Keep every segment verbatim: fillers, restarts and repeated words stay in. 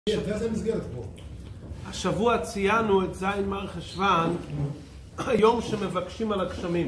השבוע ציינו את זין מר חשוון, היום שמבקשים על הגשמים.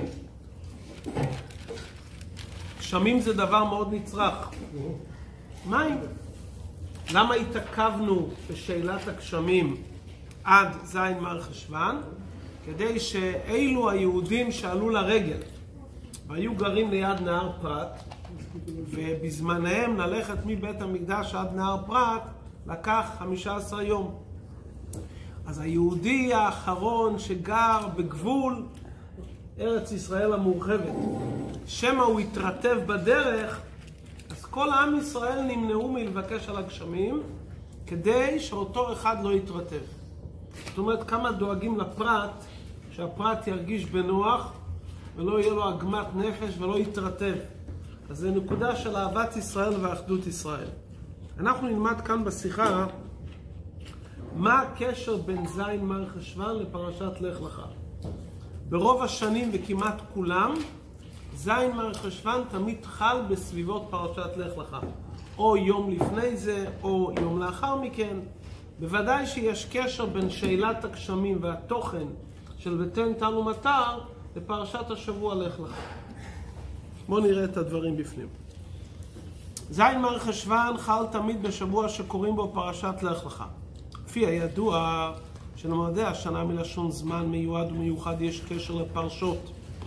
גשמים זה דבר מאוד נצרך. מים. למה התעכבנו בשאלת הגשמים עד זין מר חשוון? כדי שאילו היהודים שעלו לרגל והיו גרים ליד נהר פרת, ובזמניהם ללכת מבית המקדש עד נהר פרת לקח חמישה עשר יום. אז היהודי האחרון שגר בגבול ארץ ישראל המורחבת, שמא הוא התרטב בדרך, אז כל עם ישראל נמנעו מלבקש על הגשמים כדי שאותו אחד לא יתרטב. זאת אומרת, כמה דואגים לפרט, שהפרט ירגיש בנוח ולא יהיה לו עגמת נפש ולא יתרטב. אז זה נקודה של אהבת ישראל ואחדות ישראל. אנחנו נלמד כאן בשיחה מה הקשר בין זין מר חשוון לפרשת לך לך. ברוב השנים וכמעט כולם, זין מר חשוון תמיד חל בסביבות פרשת לך לך. או יום לפני זה, או יום לאחר מכן. בוודאי שיש קשר בין שאלת הגשמים והתוכן של ותן תן ומטר לפרשת השבוע לך לך. בואו נראה את הדברים בפנים. זין מר חשוון חל תמיד בשבוע שקוראים בו פרשת לך לך. לפי הידוע שלמועדי השנה מלשון זמן מיועד ומיוחד יש קשר לפרשות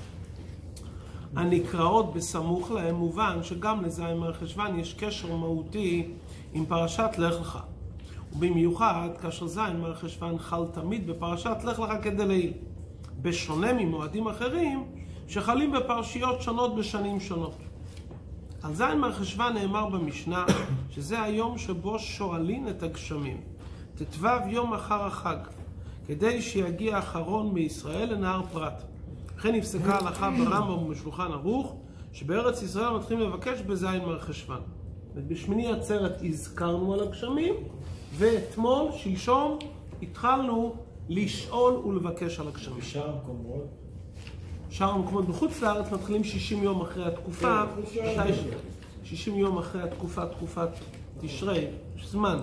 הנקראות בסמוך להם, מובן שגם לזין מר חשוון יש קשר מהותי עם פרשת לך לך. ובמיוחד כאשר זין מר חשוון חל תמיד בפרשת לך לך כדלהיל, בשונה ממועדים אחרים שחלים בפרשיות שונות בשנים שונות. על זין מר חשוון נאמר במשנה שזה היום שבו שואלים את הגשמים, תתוו יום אחר החג, כדי שיגיע האחרון מישראל לנהר פרת. לכן נפסקה ההלכה ברמב"ם ובשולחן ערוך שבארץ ישראל מתחילים לבקש בזין מר חשוון. בשמיני עצרת הזכרנו על הגשמים, ואתמול, שלשום, התחלנו לשאול ולבקש על הגשמים. בשאר המקומות? שאר המקומות בחוץ לארץ מתחילים שישים יום אחרי התקופה, שישים יום אחרי התקופה, תקופת תשרי, זמן.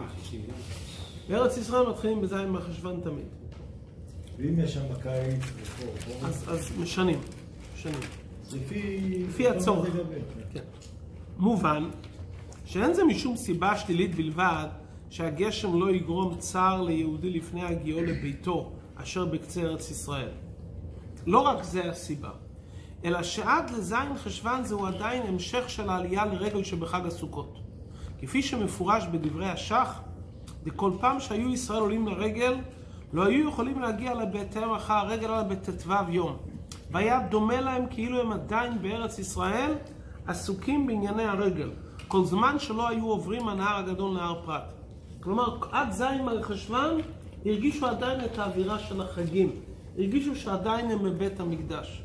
בארץ ישראל מתחילים בזין מר חשוון תמיד. ואם יש שם בקיץ, אז משנים, משנים. לפי... לפי הצורך. כן. מובן שאין זה משום סיבה שלילית בלבד שהגשם לא יגרום צער ליהודי לפני הגיעו לביתו אשר בקצה ארץ ישראל. לא רק זה הסיבה, אלא שעד לזין חשוון זהו עדיין המשך של העלייה לרגל שבחג הסוכות. כפי שמפורש בדברי השח, בכל פעם שהיו ישראל עולים לרגל, לא היו יכולים להגיע לביתם אחר הרגל אלא בתתוו יום. והיה דומה להם כאילו הם עדיין בארץ ישראל עסוקים בענייני הרגל, כל זמן שלא היו עוברים הנהר הגדול נהר פרת. כלומר, עד זין מר חשוון הרגישו עדיין את האווירה של החגים. הרגישו שעדיין הם בבית המקדש.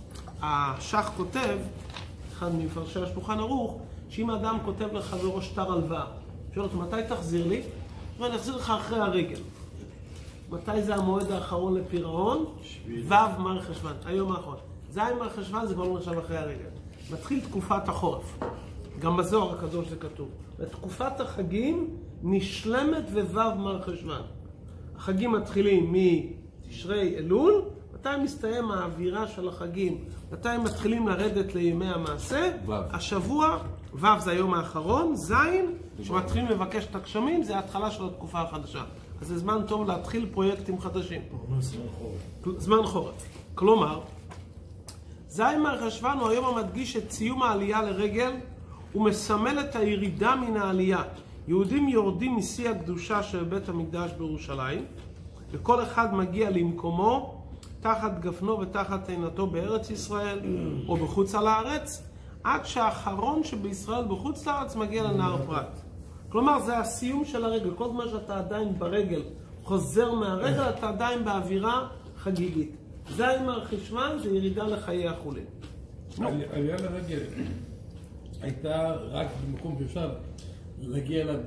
השח כותב, אחד מפרשי השולחן ערוך, שאם האדם כותב לחברו שטר הלוואה, שואל אותו, מתי תחזיר לי? ואני אחזיר לך אחרי הרגל. מתי זה המועד האחרון לפירעון? ו' מר חשוון, היום האחרון. זין מר חשוון זה כבר לא נחשב אחרי הרגל. מתחיל תקופת החורף. גם בזוהר הקדוש זה כתוב. ותקופת החגים נשלמת וו' מר חשוון. החגים מתחילים מתשרי אלול, מתי מסתיים האווירה של החגים, מתי הם מתחילים לרדת לימי המעשה, השבוע, ו' זה היום האחרון, זין, שמתחילים לבקש את הגשמים, זה ההתחלה של התקופה החדשה. אז זה זמן טוב להתחיל פרויקטים חדשים. זמן חורף. זמן חורף. כלומר, זין מר חשוון הוא היום המדגיש את סיום העלייה לרגל, ומסמל את הירידה מן העלייה. יהודים יורדים משיא הקדושה של בית המקדש בירושלים, וכל אחד מגיע למקומו, תחת גפנו ותחת עינתו בארץ ישראל, או בחוץ על הארץ, עד שהאחרון שבישראל בחוץ לארץ מגיע לנהר פרת. כלומר, זה הסיום של הרגל. כל זמן שאתה עדיין ברגל, חוזר מהרגל, אתה עדיין באווירה חגיגית. זין מר חשוון זה ירידה לחיי החולין. עלייה לרגל הייתה רק במקום שאפשר להגיע אליו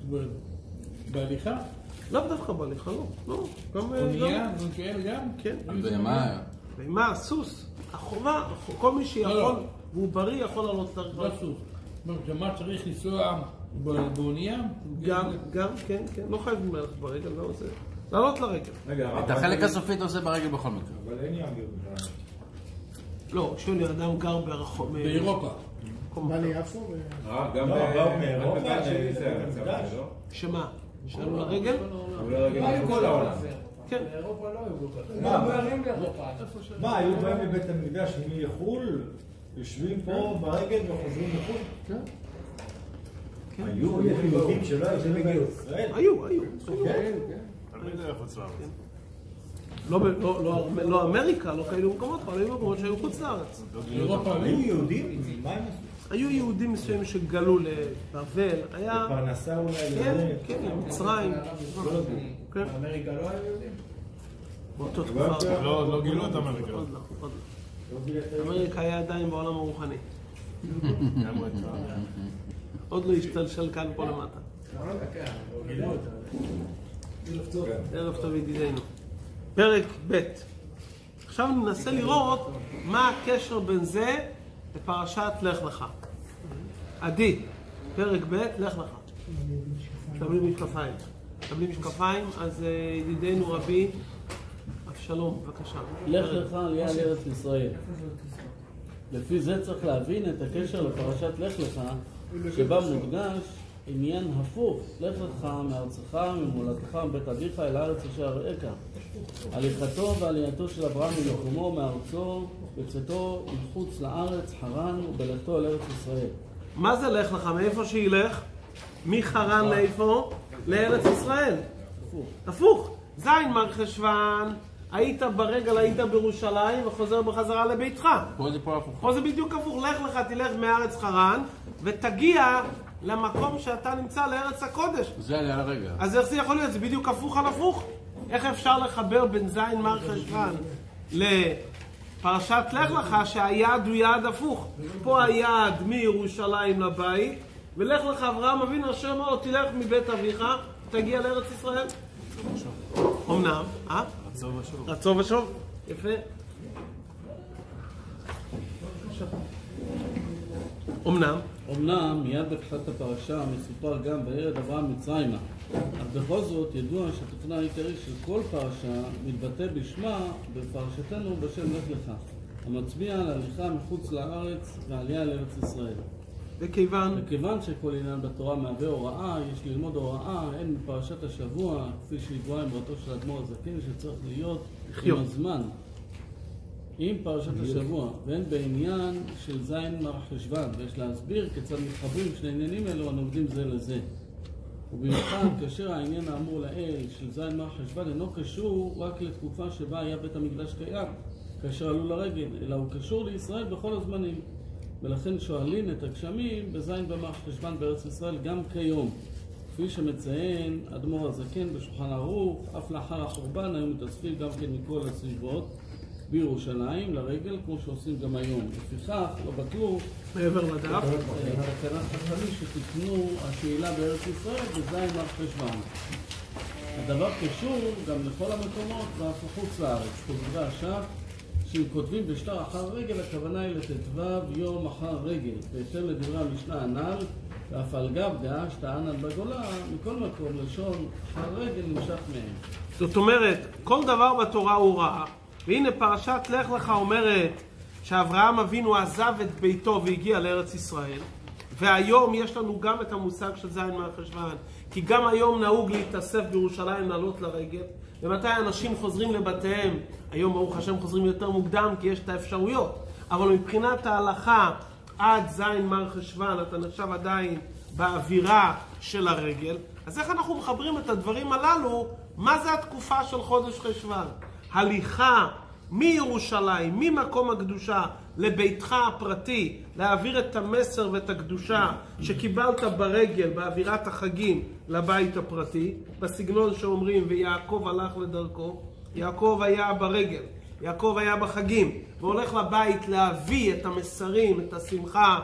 בהליכה? לאו דווקא בהליכה, לא. לא. גם... אונייה, זה כאלה גם? כן. בהמה. בהמה, הסוס. החובה, כל מי שיכול, והוא בריא, יכול לעלות את הרכב. לא סוס. זאת אומרת, מה צריך לנסוע באונייה? גם, גם, כן, כן, לא חייבים ללכת ברגל, לא זה. לעלות לרגל. רגע, את החלק הסופי אתה עושה ברגל בכל מקרה. אבל אין ים בירושלים. לא, שולי, אדם גר ברחוב... באירופה. בא ליפו ו... אה, גם לא, ב- באו מאירופה, רק בבית שלי זה זה בית המצב, מקדש. לא? שמה? שעלו לרגל? אבל הרגל בכל העולם. כן. באירופה לא היו כל כך. מה? לא גרים באירופה. מה, היו באים לבית המקדש מחו"ל, יושבים פה ברגל וחוזרים לחו"ל? כן. היו יהודים שלא היו בישראל? היו, היו. כן. לא, ב- לא, לא, לא אמריקה, לא כאלו מקומות, אבל היו מקומות שהיו חוץ לארץ. אירופה היו יהודים? מה הם עשו? היו יהודים מסוימים שגלו לבבל, היה... פרנסה אולי כן, לזה? כן, למצרים. כן, באמריקה לא היו יהודים? באותו תקופה. לא, לא גילו את אמריקה. עוד לא, עוד לא. אמריקה היה עדיין בעולם הרוחני. עוד לא השתלשל כאן פה למטה. ערב טוב ידידינו. פרק ב'. עכשיו ננסה לראות מה הקשר בין זה לפרשת לך לך. עדי, פרק ב', לך לך. מקבלים משקפיים. מקבלים משקפיים, אז ידידינו רבי אבשלום, בבקשה. לך לך עלייה לארץ ישראל. לפי זה צריך להבין את הקשר לפרשת לך לך, שבה מודגש עניין הפוך. לך לך מארצך, ממולדתך, מבית אביך אל הארץ אשר אראך. הליכתו ועלייתו של אברהם ממקומו, מארצו, בצאתו מחוץ לארץ, חרן, ובלכתו אל ארץ ישראל. מה זה לך לך? מאיפה שילך? מחרן לאיפה? לארץ ישראל. הפוך. הפוך. זין מר חשוון, היית ברגל, היית בירושלים וחוזר בחזרה לביתך. פה זה פה הפוך. פה זה בדיוק הפוך. לך לך תלך מארץ חרן ותגיע למקום שאתה נמצא לארץ הקודש. זה עליה לרגע. אז איך זה יכול להיות? זה בדיוק הפוך על הפוך. איך אפשר לחבר בין זין מר חשוון לפרשת לך לך שהיעד הוא יעד הפוך? פה היעד מירושלים לבית, ולך לך אברהם אבינו אשר אמר תלך מבית אביך תגיע לארץ ישראל. אמנם, אה? רצו ושוב. רצו ושוב. יפה. אמנם, אמנם מיד בתחילת הפרשה מסופר גם וירד אברהם מצרימה, אך בכל זאת ידוע שהתוכנה העיקרי של כל פרשה מתבטא בשמה בפרשתנו בשם לך לך, המצביע על הליכה מחוץ לארץ ועלייה לארץ ישראל. וכיוון, וכיוון שכל עניין בתורה מהווה הוראה, יש ללמוד הוראה הן בפרשת השבוע, כפי שהתבואה אמרתו של אדמו"ר הזקן, שצריך להיות עם הזמן. עם פרשת השבוע, והן בעניין של זין מר חשוון, ויש להסביר כיצד מתחברים שני עניינים אלו הנוגדים זה לזה. ובמיוחד כאשר העניין האמור לאל של זין מר חשוון אינו קשור רק לתקופה שבה היה בית המקדש קיים, כאשר עלו לרגל, אלא הוא קשור לישראל בכל הזמנים. ולכן שואלים את הגשמים בזין במר חשוון בארץ ישראל גם כיום. כפי שמציין אדמו"ר הזקן בשולחן ערוך, אף לאחר החורבן היו מתאספים גם כן מכל הסביבות בירושלים לרגל, כמו שעושים גם היום. לפיכך, לא בטלו מעבר לדף, התקנה חכמית שתקנו הקהילה בארץ ישראל בזין מר חשוון. הדבר קשור גם לכל המקומות ואף חוץ לארץ. כדברי הש"ך, שאם כותבים בשטר אחר רגל, הכוונה היא לט"ו יום אחר רגל. בהתאם לדברי המשנה הנ"ל, ואף על גב דעה שטענן בגולה, מכל מקום לשון אחר רגל נמשך מהם. זאת אומרת, כל דבר בתורה הוא רע, והנה פרשת לך לך אומרת שאברהם אבינו עזב את ביתו והגיע לארץ ישראל, והיום יש לנו גם את המושג של זין מר חשוון, כי גם היום נהוג להתאסף בירושלים לעלות לרגל, ומתי אנשים חוזרים לבתיהם, היום ברוך השם חוזרים יותר מוקדם כי יש את האפשרויות, אבל מבחינת ההלכה עד זין מר חשוון אתה נחשב עדיין באווירה של הרגל. אז איך אנחנו מחברים את הדברים הללו? מה זה התקופה של חודש חשוון? הליכה מירושלים, ממקום הקדושה לביתך הפרטי, להעביר את המסר ואת הקדושה שקיבלת ברגל באווירת החגים לבית הפרטי, בסגנון שאומרים ויעקב הלך לדרכו. יעקב היה ברגל, יעקב היה בחגים, והולך לבית להביא את המסרים, את השמחה,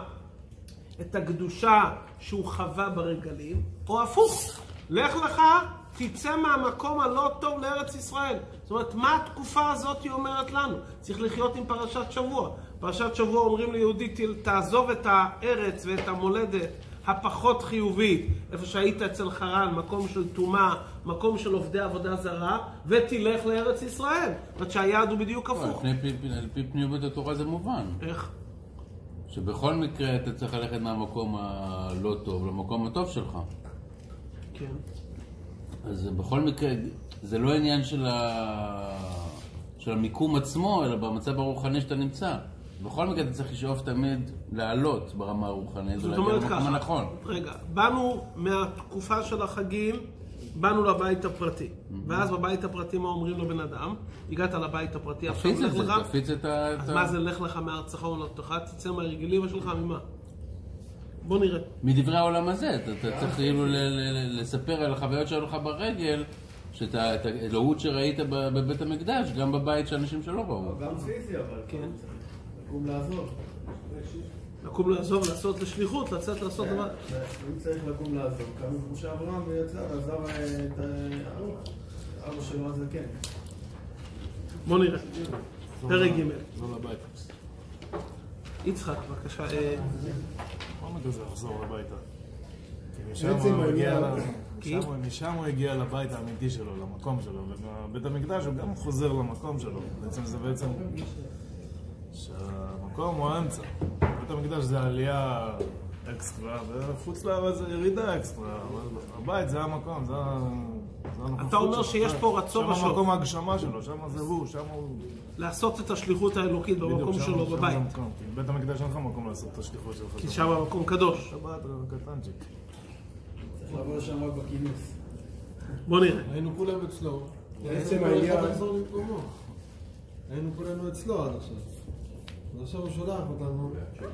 את הקדושה שהוא חווה ברגלים, או הפוך, לך לך תצא מהמקום הלא טוב לארץ ישראל. זאת אומרת, מה התקופה הזאת היא אומרת לנו? צריך לחיות עם פרשת שבוע. פרשת שבוע אומרים ליהודי, תעזוב את הארץ ואת המולדת הפחות חיובית, איפה שהיית אצל חרן, מקום של טומאה, מקום של עובדי עבודה זרה, ותלך לארץ ישראל. זאת שהיעד הוא בדיוק הפוך. על פי פנימיות התורה זה מובן. איך? שבכל מקרה אתה צריך ללכת מהמקום הלא טוב למקום הטוב שלך. כן. אז בכל מקרה, זה לא עניין של, ה... של המיקום עצמו, אלא במצב הרוחני שאתה נמצא. בכל מקרה אתה צריך לשאוף תמיד לעלות ברמה הרוחנית, זאת אומרת למקום ככה, הנכון. רגע, באנו מהתקופה של החגים, באנו לבית הפרטי. ואז בבית הפרטי מה אומרים לבן אדם? הגעת לבית הפרטי, עכשיו תפיץ את לך זה, לך. תפיץ את ה... אז מה זה לך לך מארצך וממלכתך? תצא מהרגלים שלך ממה? בוא נראה. מדברי העולם הזה, אתה, אתה צריך כאילו ל- ל- לספר על החוויות שהיו לך ברגל, שאת האלוהות שראית בבית המקדש, גם בבית שאנשים שלא ראו. גם פיזי, אבל כן. לקום לעזוב. לקום לעזוב, לעשות לשליחות, לצאת לעשות דבר. אם צריך לקום לעזוב, קם משה אברהם ויצא, עזב את אבא שלו הזה, כן. בוא נראה. פרק ג'. לא לבית. יצחק, בבקשה. אה, לא כזה לחזור הביתה. כי משם בעצם הוא הגיע העניין- ל- כי? משם הוא- משם הוא הגיע לבית האמיתי שלו, למקום שלו. ובבית המקדש הוא גם חוזר למקום שלו. בעצם זה בעצם... שהמקום הוא האמצע. בית המקדש זה עלייה אקסטרה, וחוץ לארץ זה ירידה אקסטרה. אבל הבית זה המקום, זה ה- זה הנוכחות אתה אומר שלו. שיש פה רצון שם ושוב. המקום ההגשמה שלו, שם זה הוא, שם הוא... לעשות את השליחות האלוקית במקום בדיוק, שם- שלו שם בבית. זה המקום. כי בבית המקדש אין לך מקום לעשות את השליחות שלך. כי שם המקום קדוש. שבת קטנצ'יק. צריך לבוא לשם רק בכינוס. בוא נראה. היינו כולם אצלו. בעצם כל העניין- אחד לחזור למקומו. היינו כולנו אצלו עד עכשיו. אז עכשיו הוא שולח אותנו.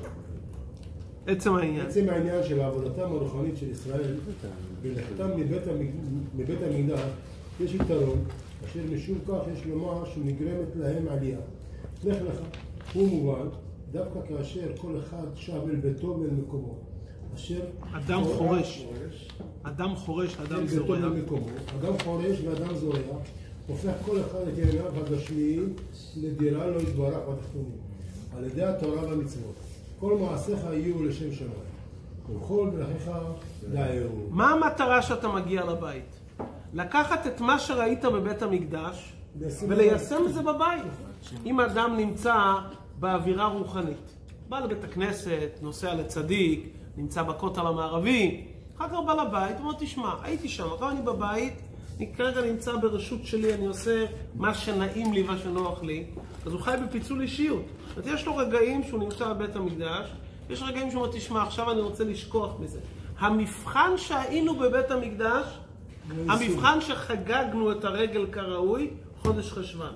עצם העניין. בעצם העניין של עבודתם הרוחנית של ישראל, ולכתם מבית המק- מבית המקדש, יש יתרון, אשר משום כך יש לומר שנגרמת להם עלייה. לך לך, הוא מובן, דווקא כאשר כל אחד שב אל ביתו ואל מקומו. אשר אדם חורש. אדם חורש, אל אדם ביתו זורע. ואל מקומו. אדם חורש ואדם זורע, הופך כל אחד את ענייניו הגשמיים לדירה לא יתברך בתחתונים. על ידי התורה והמצוות. כל מעשיך יהיו לשם שמיים. וכל דרכיך דאהו. מה המטרה שאתה מגיע לבית? לקחת את מה שראית בבית המקדש וליישם את זה בבית. אם אדם נמצא באווירה רוחנית, בא לבית הכנסת, נוסע לצדיק, נמצא בכותל המערבי, אחר כך בא לבית, אומר תשמע, הייתי שם, עכשיו אני בבית, אני כרגע נמצא ברשות שלי, אני עושה מה שנעים לי, מה שנוח לי, אז הוא חי בפיצול אישיות. זאת אומרת, יש לו רגעים שהוא נמצא בבית המקדש, יש רגעים שהוא אומר תשמע, עכשיו אני רוצה לשכוח מזה. המבחן שהיינו בבית המקדש, המבחן שחגגנו את הרגל כראוי, חודש חשוון.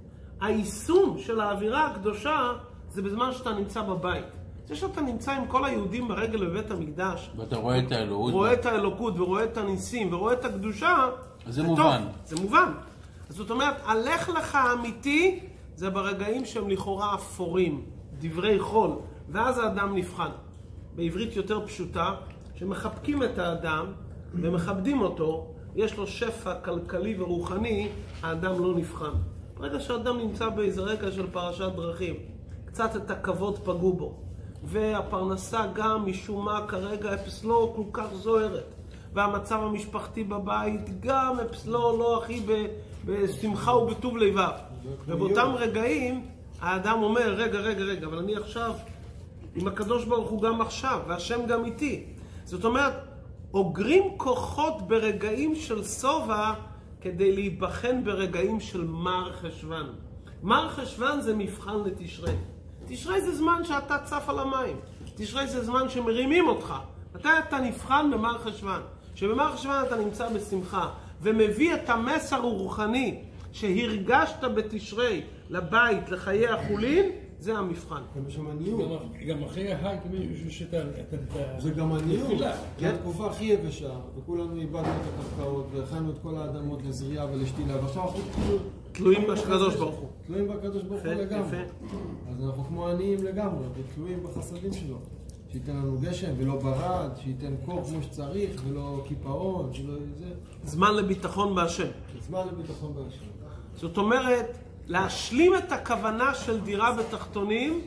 היישום של האווירה הקדושה זה בזמן שאתה נמצא בבית. זה שאתה נמצא עם כל היהודים ברגל בבית המקדש, ואתה רואה את האלוהות. רואה את האלוקות ורואה את הניסים ורואה את הקדושה, זה טוב, מובן. זה מובן. אז זאת אומרת, הלך לך האמיתי זה ברגעים שהם לכאורה אפורים, דברי חול, ואז האדם נבחן. בעברית יותר פשוטה, שמחבקים את האדם ומכבדים אותו, יש לו שפע כלכלי ורוחני, האדם לא נבחן. ברגע שהאדם נמצא באיזה רגע של פרשת דרכים, קצת את הכבוד פגעו בו, והפרנסה גם משום מה כרגע אצלו כל כך זוהרת, והמצב המשפחתי בבית גם אצלו לא הכי בשמחה ובטוב לבב. ובאותם רגעים האדם אומר, רגע, רגע, רגע, אבל אני עכשיו עם הקדוש ברוך הוא גם עכשיו, והשם גם איתי. זאת אומרת, אוגרים כוחות ברגעים של סובה כדי להיבחן ברגעים של מר חשוון. מר חשוון זה מבחן לתשרי. תשרי זה זמן שאתה צף על המים. תשרי זה זמן שמרימים אותך. מתי אתה נבחן במר חשוון? שבמר חשוון אתה נמצא בשמחה ומביא את המסר הרוחני שהרגשת בתשרי לבית, לחיי החולין, זה המבחן. גם שם עניות. גם אחרי החג, מישהו שאתה... זה גם עניות. תפילה. זו התקופה הכי יבשה, וכולנו איבדנו את הקרקעות, והכנו את כל האדמות לזריעה ולשתילה, ועכשיו אנחנו כאילו תלויים בקדוש ברוך הוא. תלויים בקדוש ברוך הוא יפה, לגמרי. יפה. אז אנחנו כמו עניים לגמרי, ותלויים בחסדים שלו. שייתן לנו גשם ולא ברד, שייתן קור כמו שצריך, ולא קיפאון, שלא זה. זמן לביטחון בהשם. זמן לביטחון בהשם. זאת אומרת, להשלים את הכוונה של דירה בתחתונים,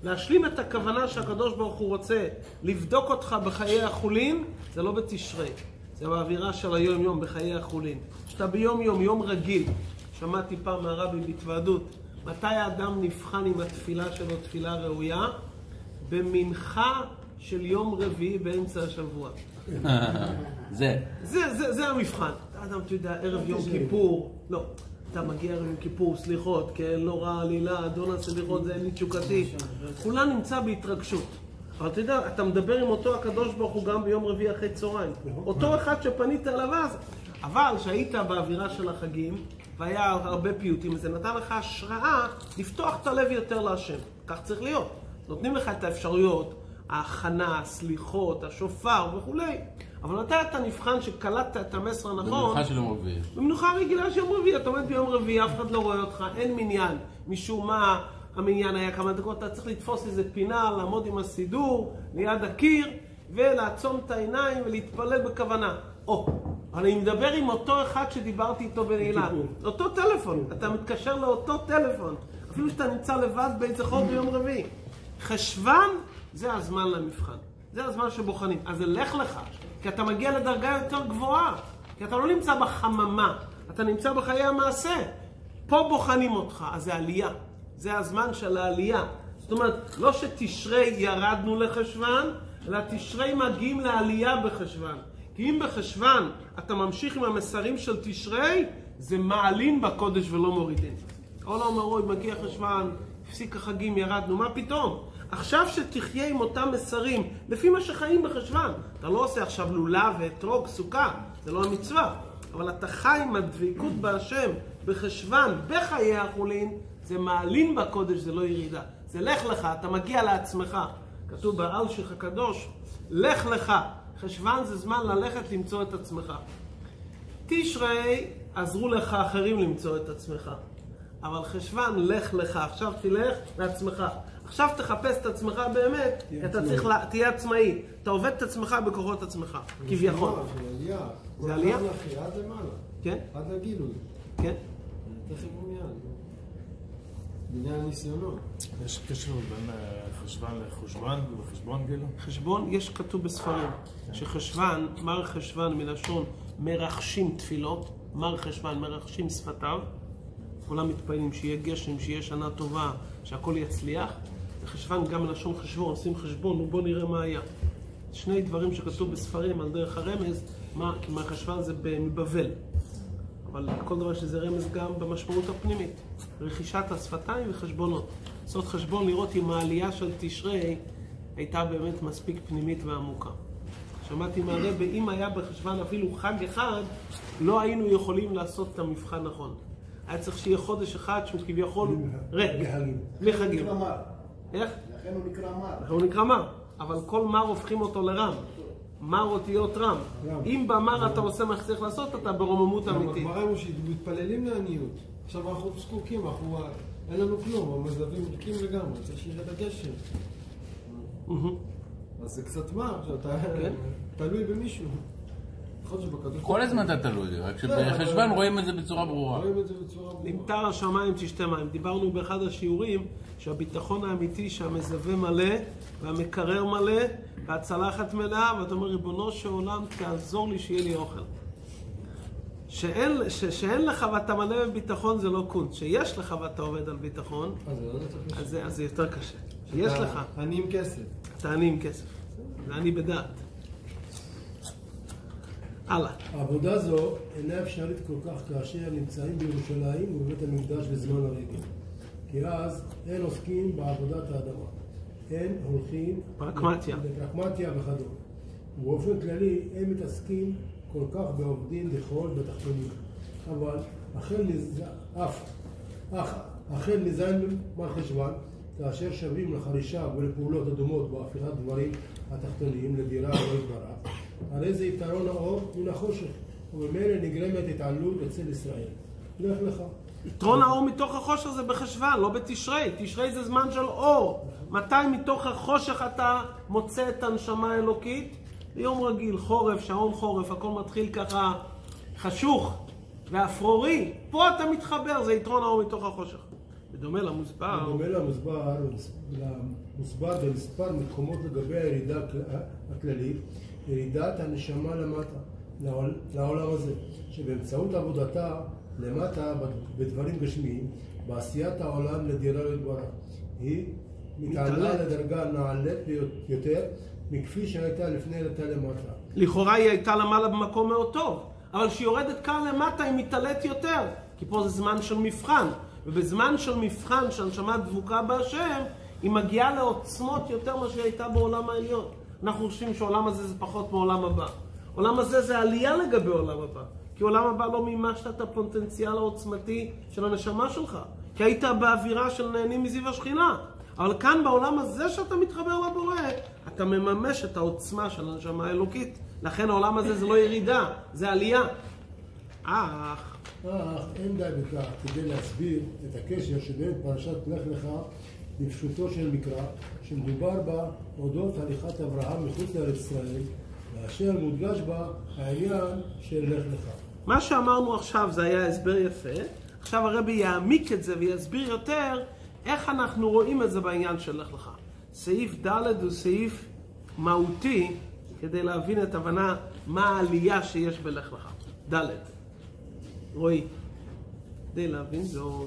להשלים את הכוונה שהקדוש ברוך הוא רוצה לבדוק אותך בחיי החולין, זה לא בתשרי. זה באווירה של היום יום בחיי החולין. שאתה ביום יום, יום רגיל. שמעתי פעם מהרבי בהתוועדות, מתי האדם נבחן עם התפילה שלו, תפילה ראויה? במנחה של יום רביעי באמצע השבוע. זה. זה, זה, זה המבחן. האדם, אתה יודע, ערב יום כיפור, לא. אתה מגיע ערב יום כיפור, סליחות, כן, לא רע עלילה, אדון הסליחות, זה אין לי תשוקתי. כולם נמצא בהתרגשות. אבל אתה יודע, אתה מדבר עם אותו הקדוש ברוך הוא גם ביום רביעי אחרי צהריים. אותו אחד שפנית אליו אז. אבל שהיית באווירה של החגים, והיה הרבה פיוטים, זה נתן לך השראה לפתוח את הלב יותר להשם. כך צריך להיות. נותנים לך את האפשרויות, ההכנה, הסליחות, השופר וכו'. אבל מתי אתה נבחן שקלטת את המסר הנכון? במנוחה של יום רביעי. במנוחה רגילה של יום רביעי. אתה עומד ביום רביעי, אף אחד לא רואה אותך, אין מניין. משום מה, המניין היה כמה דקות, אתה צריך לתפוס איזה פינה, לעמוד עם הסידור, ליד הקיר, ולעצום את העיניים ולהתפלל בכוונה. או, אני מדבר עם אותו אחד שדיברתי איתו בנעילה. אותו טלפון, אתה מתקשר לאותו טלפון. אפילו שאתה נמצא לבד באיזה חוד ביום רביעי. חשוון, זה הזמן למבחן. זה הזמן שבוחנים. אז זה לך לך, כי אתה מגיע לדרגה יותר גבוהה. כי אתה לא נמצא בחממה, אתה נמצא בחיי המעשה. פה בוחנים אותך, אז זה עלייה. זה הזמן של העלייה. זאת אומרת, לא שתשרי ירדנו לחשוון, אלא תשרי מגיעים לעלייה בחשוון. כי אם בחשוון אתה ממשיך עם המסרים של תשרי, זה מעלין בקודש ולא מורידין. כל אומר, אוי, מגיע חשוון, הפסיק החגים, ירדנו, מה פתאום? עכשיו שתחיה עם אותם מסרים, לפי מה שחיים בחשוון. אתה לא עושה עכשיו לולה ואתרוג, סוכה, זה לא המצווה. אבל אתה חי עם הדביקות בהשם, בחשוון, בחיי החולין, זה מעלין בקודש, זה לא ירידה. זה לך לך, אתה מגיע לעצמך. כתוב באלשיך הקדוש, לך לך. חשוון זה זמן ללכת למצוא את עצמך. תשרי עזרו לך אחרים למצוא את עצמך. אבל חשוון, לך לך. עכשיו תלך לעצמך. עכשיו תחפש את עצמך באמת, כי אתה צריך, לה, תהיה עצמאי. אתה עובד את עצמך בכוחות עצמך, כביכול. זה עלייה. זה עלייה? עד למעלה. כן? עד לגילוי. כן. תכף מעוניין. בעניין הניסיונות. יש קשר בין חשוון לחושבן וחשבון גילו? חשבון, יש כתוב בספרים, שחשוון, מר חשוון מלשון מרחשים תפילות, מר חשוון מרחשים שפתיו, כולם מתפעלים שיהיה גשם, שיהיה שנה טובה, שהכל יצליח. חשוון גם מלשון חשבון, עושים חשבון, ובוא נראה מה היה. שני דברים שכתוב בספרים על דרך הרמז, מה, כי מר חשוון זה מבבל. אבל כל דבר שזה רמז גם במשמעות הפנימית. רכישת השפתיים וחשבונות. לעשות חשבון לראות אם העלייה של תשרי הייתה באמת מספיק פנימית ועמוקה. שמעתי מהרבי, אם היה בחשוון אפילו חג אחד, לא היינו יכולים לעשות את המבחן נכון. היה צריך שיהיה חודש אחד שהוא כביכול ריק. בלי חגים. איך? לכן הוא נקרא מר. לכן הוא נקרא מר. אבל כל מר הופכים אותו לרם. מר אותיות רם. אם במר אתה עושה מה שצריך לעשות, אתה ברוממות אמיתית. הגמרא הוא שמתפללים לעניות. עכשיו אנחנו זקוקים, אנחנו... אין לנו כלום, המזלבים ריקים לגמרי, צריך שירד הגשם. אז זה קצת מר, שאתה תלוי במישהו. כל הזמן אתה תלוי, רק שבחשוון רואים את זה בצורה ברורה. רואים את זה בצורה ברורה. נמטר השמיים תשתה מים. דיברנו באחד השיעורים שהביטחון האמיתי שהמזווה מלא והמקרר מלא והצלחת מלאה, ואתה אומר, ריבונו של עולם, תעזור לי שיהיה לי אוכל. שאין, ש, שאין לך ואתה מלא בביטחון זה לא קונץ. שיש לך ואתה עובד על ביטחון, אז זה, אז זה יותר קשה. שיש לך. אני עם כסף. אתה אני עם כסף. זה אני בדעת. הלאה. העבודה זו אינה אפשרית כל כך כאשר נמצאים בירושלים ובבית המקדש בזמן הרגל. כי אז אין עוסקים בעבודת האדמה. אין הולכים פרקמטיה. לפרקמטיה וכדומה. ובאופן כללי הם מתעסקים כל כך בעובדים לחול בתחתונים. אבל החל לז... אף, אך, החל לזין מר חשוון, כאשר שווים לחרישה ולפעולות הדומות בהפיכת דברים התחתונים לדירה או לדברה, הרי זה יתרון האור מן החושך, וממילא נגרמת התעלות אצל ישראל. לך לך. יתרון האור מתוך החושך זה בחשוון, לא בתשרי. תשרי זה זמן של אור. מתי מתוך החושך אתה מוצא את הנשמה האלוקית? ביום רגיל, חורף, שעון חורף, הכל מתחיל ככה חשוך ואפרורי. פה אתה מתחבר, זה יתרון האור מתוך החושך. דומה למוסבר. דומה למוסבר, מוסבר במספר מקומות לגבי הירידה הכללית, ירידת הנשמה למטה, לעולם הזה, שבאמצעות עבודתה למטה בדברים גשמיים, בעשיית העולם לדירה לדברה. היא מתעלה לדרגה נעלית יותר מכפי שהייתה לפני הירידתה למטה. לכאורה היא הייתה למעלה במקום מאוד טוב, אבל כשהיא יורדת כאן למטה היא מתעלית יותר, כי פה זה זמן של מבחן, ובזמן של מבחן שהנשמה דבוקה בהשם, היא מגיעה לעוצמות יותר ממה שהיא הייתה בעולם העליון. אנחנו חושבים שהעולם הזה זה פחות מעולם הבא. עולם הזה זה עלייה לגבי עולם הבא, כי עולם הבא לא מימשת את הפוטנציאל העוצמתי של הנשמה שלך, כי היית באווירה של נהנים מזיו השכינה. אבל כאן בעולם הזה שאתה מתחבר לבורא, אתה מממש את העוצמה של הנשמה האלוקית. לכן העולם הזה זה לא ירידה, זה עלייה. אך, אך אין די בכך כדי להסביר את הקשר שבין פרשת לך לך בפשוטו של מקרא, שמדובר בה אודות הליכת אברהם מחוץ לארץ ישראל, ואשר מודגש בה העניין של לך לך. מה שאמרנו עכשיו זה היה הסבר יפה. עכשיו הרבי יעמיק את זה ויסביר יותר איך אנחנו רואים את זה בעניין של לך לך. סעיף ד' הוא סעיף מהותי כדי להבין את הבנה מה העלייה שיש בלך לך. ד' רואי, כדי להבין זה עוד...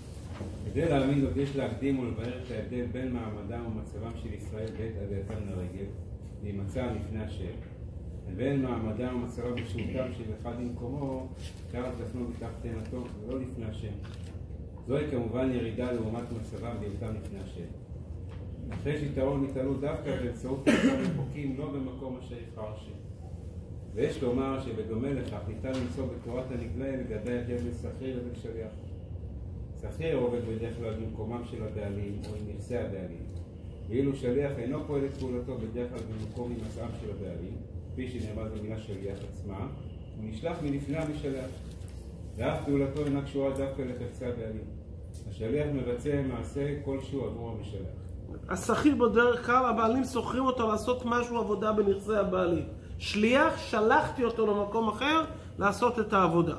כדי להבין זאת יש להקדים ולבאר את ההבדל בין מעמדם ומצבם של ישראל בעת עלייתם לרגל להימצא לפני השם, לבין מעמדם ומצבם בשהותם של אחד במקומו תחת לפנו ותחתנתו ולא לפני השם. זוהי כמובן ירידה לעומת מצבם בהיותם לפני השם. אחרי שיתרון נתעלו דווקא באמצעות מצב רחוקים לא במקום אשר יבחר השם. ויש לומר שבדומה לכך ניתן למצוא בתורת הנגלה לגבי ההבדל בין שכיר לבין שליח. שכיר עובד בדרך כלל במקומם של הבעלים או עם נכסי הבעלים, ואילו שליח אינו פועל את פעולתו בדרך כלל במקום הימצאם של הבעלים, כפי שנאמר במילה שליח עצמה, הוא נשלח מלפני המשלח, ואף פעולתו אינה קשורה דווקא לחפצי הבעלים. השליח מבצע מעשה כלשהו עבור המשלח. השכיר בדרך כלל הבעלים שוכרים אותו לעשות משהו עבודה בנכסי הבעלים. שליח, שלחתי אותו למקום אחר לעשות את העבודה.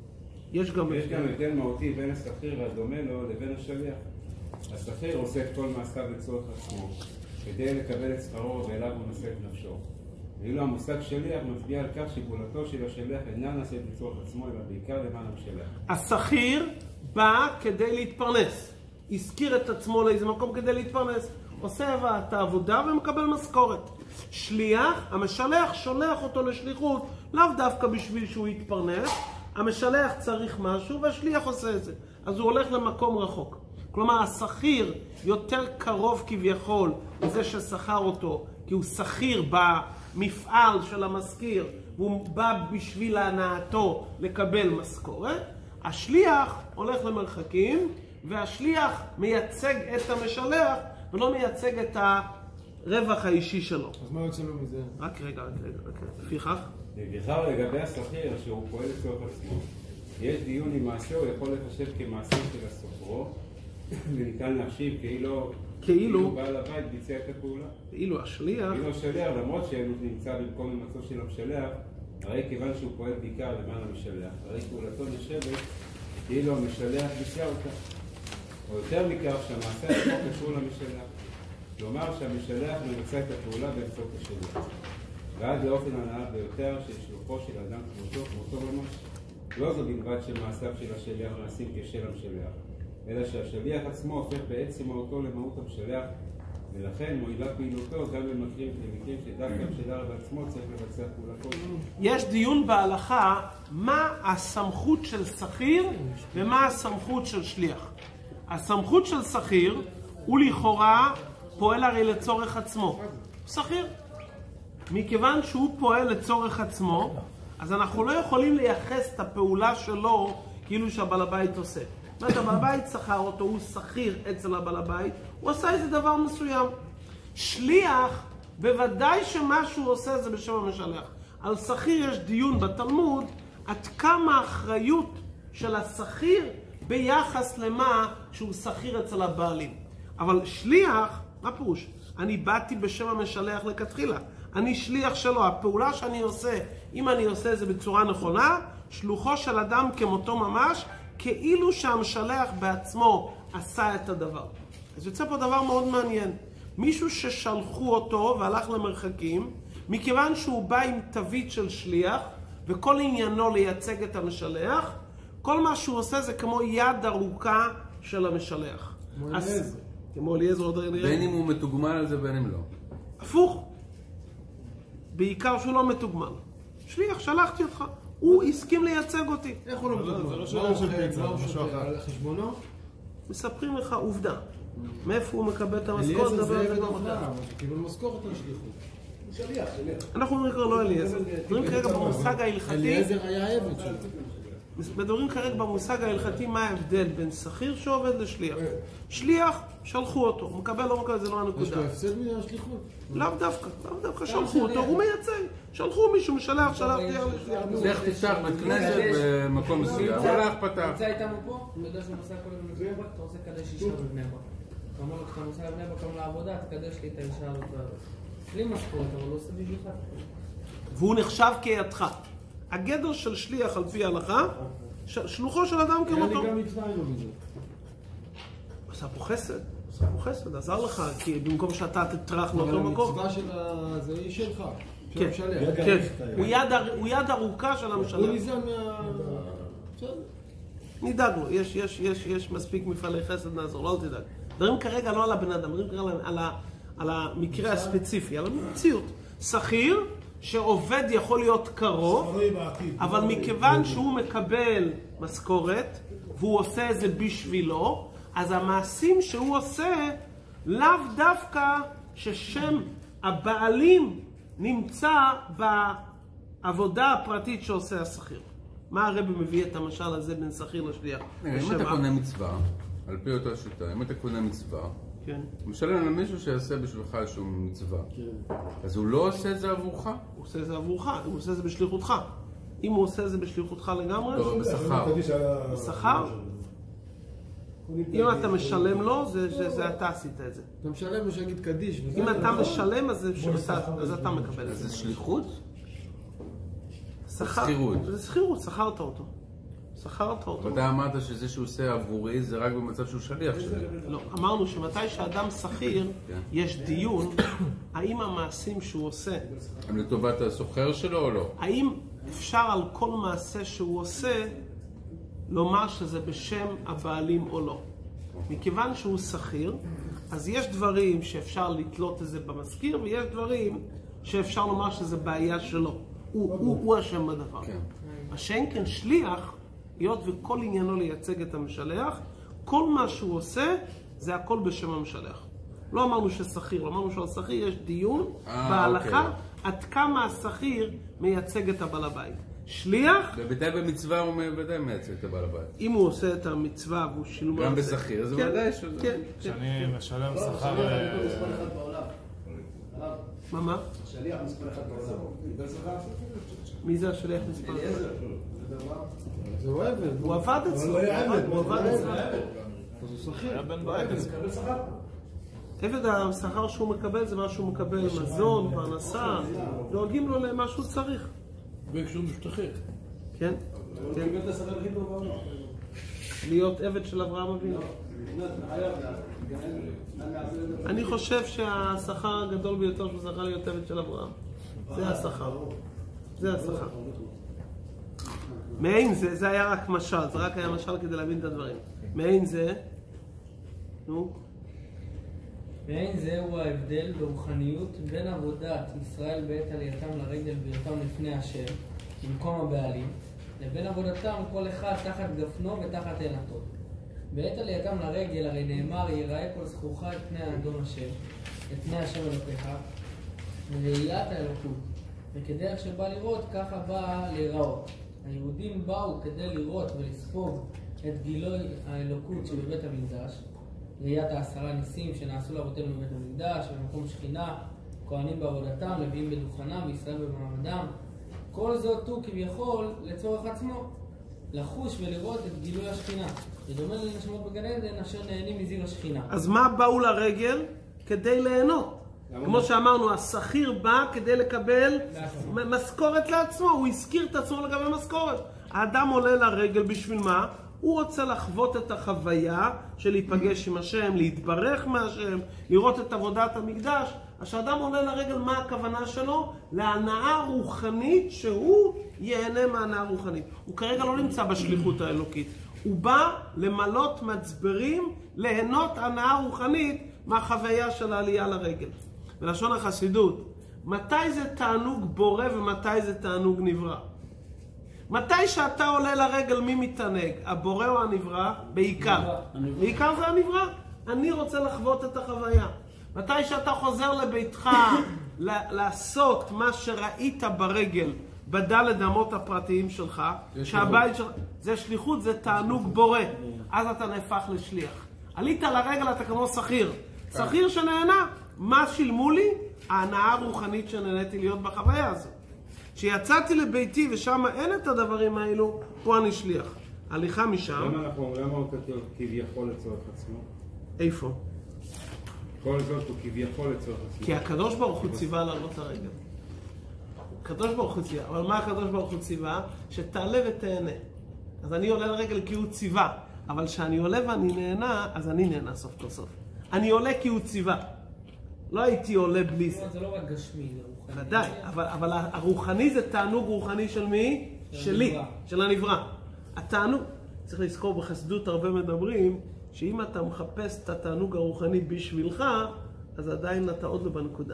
יש גם יש גם הבדל מהותי בין השכיר והדומה לו לבין השליח. השכיר עושה את כל מעשיו לצורך עצמו, כדי לקבל את שכרו ואליו הוא נושא את נפשו. ואילו המושג שליח מצביע על כך שפעולתו של השליח אינה נעשית לצורך עצמו, אלא בעיקר למען המשלח. השכיר בא כדי להתפרנס. הזכיר את עצמו לאיזה מקום כדי להתפרנס. עושה את העבודה ומקבל משכורת. שליח, המשלח שולח אותו לשליחות, לאו דווקא בשביל שהוא יתפרנס. המשלח צריך משהו והשליח עושה את זה. אז הוא הולך למקום רחוק. כלומר, השכיר יותר קרוב כביכול לזה ששכר אותו, כי הוא שכיר במפעל של המשכיר, והוא בא בשביל הנאתו לקבל משכורת. השליח הולך למרחקים, והשליח מייצג את המשלח, ולא מייצג את הרווח האישי שלו. אז מה יוצא לו מזה? רק רגע, רק רגע, רק רגע. לפיכך? לפיכך לגבי השכיר שהוא פועל לצורך עצמו, יש דיון אם מעשה הוא יכול לחשב כמעשה של הסוחרו, וניתן להחשיב כאילו כאילו בעל הבית ביצע את הפעולה. כאילו השליח כאילו השליח, למרות שהוא נמצא במקום הימצאו של המשלח, הרי כיוון שהוא פועל בעיקר למען המשלח, הרי פעולתו נחשבת כאילו המשלח ביצע אותה. או יותר מכך שהמעשה עצמו קשור למשלח. כלומר שהמשלח מבצע את הפעולה באמצעות השליח. ועד לאופן הנאה ביותר של שלוחו של האדם כמותו, כמותו ממש. לא זו בלבד שמעשיו של השליח נעשים כשל המשלח, אלא שהשליח עצמו הופך בעצם מהותו למהות המשלח, ולכן מועילה פעילותו גם במקרים במקרים שדווקא המשלח בעצמו צריך לבצע פעולה כלשהי. יש דיון בהלכה מה הסמכות של שכיר ומה הסמכות של שליח. הסמכות של שכיר הוא לכאורה פועל הרי לצורך עצמו. הוא שכיר. מכיוון שהוא פועל לצורך עצמו, אז אנחנו לא יכולים לייחס את הפעולה שלו כאילו שהבעל הבית עושה. זאת אומרת, הבעל הבית שכר אותו, הוא שכיר אצל הבעל הבית, הוא עושה איזה דבר מסוים. שליח, בוודאי שמה שהוא עושה זה בשם המשלח. על שכיר יש דיון בתלמוד, עד כמה האחריות של השכיר ביחס למה שהוא שכיר אצל הבעלים. אבל שליח, מה פירוש? אני באתי בשם המשלח לכתחילה. אני שליח שלו, הפעולה שאני עושה, אם אני עושה את זה בצורה נכונה, שלוחו של אדם כמותו ממש, כאילו שהמשלח בעצמו עשה את הדבר. אז יוצא פה דבר מאוד מעניין. מישהו ששלחו אותו והלך למרחקים, מכיוון שהוא בא עם תווית של שליח, וכל עניינו לייצג את המשלח, כל מה שהוא עושה זה כמו יד ארוכה של המשלח. כמו אליעזר. כמו אליעזר עוד אליעזר. בין אם הוא מתוגמל על זה בין אם לא. הפוך. בעיקר שהוא לא מתוגמל. שליח, שלחתי אותך. הוא הסכים לייצג אותי. איך הוא לא מתוגמל? זה לא מה שאלה הוא של אוכל? פיצה, מה הוא משהו שותה? אחר. על חשבונו? מספרים לך עובדה. מאיפה הוא מקבל את המשכורת? אליעזר דבר זה על זה עבד גם אתה. אברהם, הוא קיבל משכורת על שליחות. שליח, שליח. אנחנו מדברים כרגע לא אליעזר. מדברים כרגע במושג ההלכתי. אליעזר היה עבד שלו. מדברים כרגע במושג ההלכתי מה ההבדל בין שכיר שעובד לשליח. שליח, שלחו אותו. הוא מקבל לא מקבל, זה לא יש הנקודה. לו הפסד מהשליחות. לאו דווקא, לאו דווקא שלחו אותו, הוא מייצג. שלחו מישהו, משלח, שלחתי על השליח. לך תפתח בית כנסת במקום מסוים, הלך פתח. נמצא איתנו פה, הוא יודע שהוא נוסע כל יום לבני ברק, אתה רוצה לקדש אישה בבני ברק. אתה אומר לו, כשאתה נוסע לבני ברק היום לעבודה, תקדש לי את האישה הזאת. בלי משכורת, אבל הוא עושה בשבילך. והוא נחשב כידך. הגדר של שליח על פי ההלכה, ש- שלוחו של אדם היה לי כמותו. גם מצווה לו מזה. עשה פה חסד, עשה פה חסד, עזר לך, כי במקום שאתה תטרח אבל לאותו מקום. המצווה של ה... זה היא שלך. של כן, המשלח. כן. הוא יד אר- הוא יד ארוכה של הוא המשלח. ניזון מה... בסדר. נדאג לו, יש, יש, יש, יש מספיק מפעלי חסד נעזור, לא אל תדאג. מדברים כרגע לא על הבן אדם, מדברים כרגע על, ה- על המקרה הספציפי, על המציאות. שכיר שעובד יכול להיות קרוב, שכרי בעתיד. אבל מכיוון שהוא מקבל משכורת והוא עושה את זה בשבילו, אז המעשים שהוא עושה לאו דווקא ששם הבעלים נמצא בעבודה הפרטית שעושה השכיר. מה הרבי מביא את המשל הזה בין שכיר לשליח? אם בשם אתה מה? קונה מצווה, על פי אותה שיטה, אם אתה קונה מצווה, כן. הוא משלם למישהו שיעשה בשבילך איזשהו מצווה. אז הוא לא עושה את זה עבורך? הוא עושה את זה עבורך, הוא עושה את זה בשליחותך. אם הוא עושה את זה בשליחותך לגמרי, לא, בשכר. בשכר? אם אתה משלם לו, זה, זה, זה אתה עשית את זה. אתה משלם לו שיגיד קדיש. וזה- אם אתה משלם, אז, זה שאתה, אז אתה מקבל את אז זה. זה שליחות? שכר. שכירות. זה שכירות, שכרת אותו. שכרת אותו. אתה אמרת שזה שהוא עושה עבורי זה רק במצב שהוא שליח שלי. לא, אמרנו שמתי שאדם שכיר, כן. יש דיון, האם המעשים שהוא עושה, הם לטובת הסוחר שלו או לא? האם אפשר על כל מעשה שהוא עושה, לומר שזה בשם הבעלים או לא. מכיוון שהוא שכיר, אז יש דברים שאפשר לתלות את זה במזכיר, ויש דברים שאפשר לומר שזה בעיה שלו. הוא, הוא, הוא השם בדבר. כן. מה שאין כן שליח, היות וכל עניינו לייצג את המשלח, כל מה שהוא עושה, זה הכל בשם המשלח. לא אמרנו ששכיר, לא אמרנו שעל שכיר יש דיון אה, בהלכה, אוקיי. עד כמה השכיר מייצג את הבעל הבית. שליח, בוודאי במצווה הוא בוודאי מייצג את הבעל הבית. אם הוא עושה את המצווה והוא שילמה... גם על זה. בשכיר, זה כן, ודאי שזה... כן, כן. כשאני משלם לא, שכר... שליח אה, אני מספר אחד בעולם. הרב, מה, מה? שליח מספר אחד בעולם. מי זה השליח מספר? אליעזר. זה הוא עבד. הוא עבד אבל אצלו, לא היה הוא עבד, עבד, הוא עבד הוא אצלו. אז הוא שכיר. היה בן בית. מקבל שכר? עבד השכר שהוא מקבל זה מה שהוא מקבל, מזון, פרנסה, דואגים לו למה שהוא צריך. וכשהוא משתחרר. כן? הוא כן. קיבל את השכר הכי טוב בעולם. להיות עבד של אברהם אבינו. אני חושב שהשכר הגדול ביותר שהוא זכה להיות עבד של אברהם. זה השכר. זה השכר. מעין זה, זה היה רק משל, זה רק היה משל כדי להבין את הדברים. מעין זה, נו, ואין זהו ההבדל ברוחניות בין עבודת ישראל בעת עלייתם לרגל בהיותם לפני השם, במקום הבעלים, לבין עבודתם כל אחד תחת גפנו ותחת עינתו. בעת עלייתם לרגל הרי נאמר יראה כל זכורך את פני האדון השם, את פני השם אלוקיך, וראיית האלוקות. וכדרך שבא לראות, ככה בא להיראות. היהודים באו כדי לראות ולספוג את גילוי האלוקות שבבית המקדש, ראיית העשרה ניסים שנעשו לאבותינו בבית המקדש, במקום שכינה, כהנים בעבודתם, לוויים בדוכנם, וישראל במעמדם. כל זאת הוא כביכול לצורך עצמו, לחוש ולראות את גילוי השכינה. בדומה לנשמות בגן עדן אשר נהנים מזיו השכינה. אז מה באו לרגל? כדי ליהנות. כמו שאמרנו, השכיר בא כדי לקבל משכורת לעצמו, הוא הזכיר את עצמו לגבי משכורת. האדם עולה לרגל בשביל מה? הוא רוצה לחוות את החוויה של להיפגש עם השם, להתברך מהשם, לראות את עבודת המקדש. אז כשאדם עולה לרגל, מה הכוונה שלו? להנאה רוחנית, שהוא ייהנה מהנאה רוחנית. הוא כרגע לא נמצא בשליחות האלוקית. הוא בא למלות מצברים, ליהנות הנאה רוחנית מהחוויה של העלייה לרגל. בלשון החסידות, מתי זה תענוג בורא ומתי זה תענוג נברא? מתי שאתה עולה לרגל, מי מתענג? הבורא או הנברא? בעיקר. בעיקר זה הנברא. אני רוצה לחוות את החוויה. מתי שאתה חוזר לביתך לעשות מה שראית ברגל, בדלת אמות הפרטיים שלך, שהבית שלך, זה שליחות, זה תענוג בורא. אז אתה נהפך לשליח. עלית לרגל, אתה כמו שכיר. שכיר שנהנה. מה שילמו לי? ההנאה הרוחנית שנהניתי להיות בחוויה הזו. כשיצאתי לביתי ושם אין את הדברים האלו, פה אני שליח. הליכה משם. למה אנחנו, למה הוא כתוב כביכול לצורך עצמו? איפה? כל זאת הוא כביכול לצורך עצמו. כי הקדוש ברוך הוא ציווה לעלות לרגל. הקדוש ברוך הוא ציווה. אבל מה הקדוש ברוך הוא ציווה? שתעלה ותהנה. אז אני עולה לרגל כי הוא ציווה. אבל כשאני עולה ואני נהנה, אז אני נהנה סוף כל סוף. אני עולה כי הוא ציווה. לא הייתי עולה בלי זה. זה לא רק גשמי, זה רוחני. ודאי, אבל, אבל הרוחני זה תענוג רוחני של מי? שלי, של הנברא. התענוג, צריך לזכור בחסדות הרבה מדברים, שאם אתה מחפש את התענוג הרוחני בשבילך, אז עדיין אתה עוד לא בנקודה.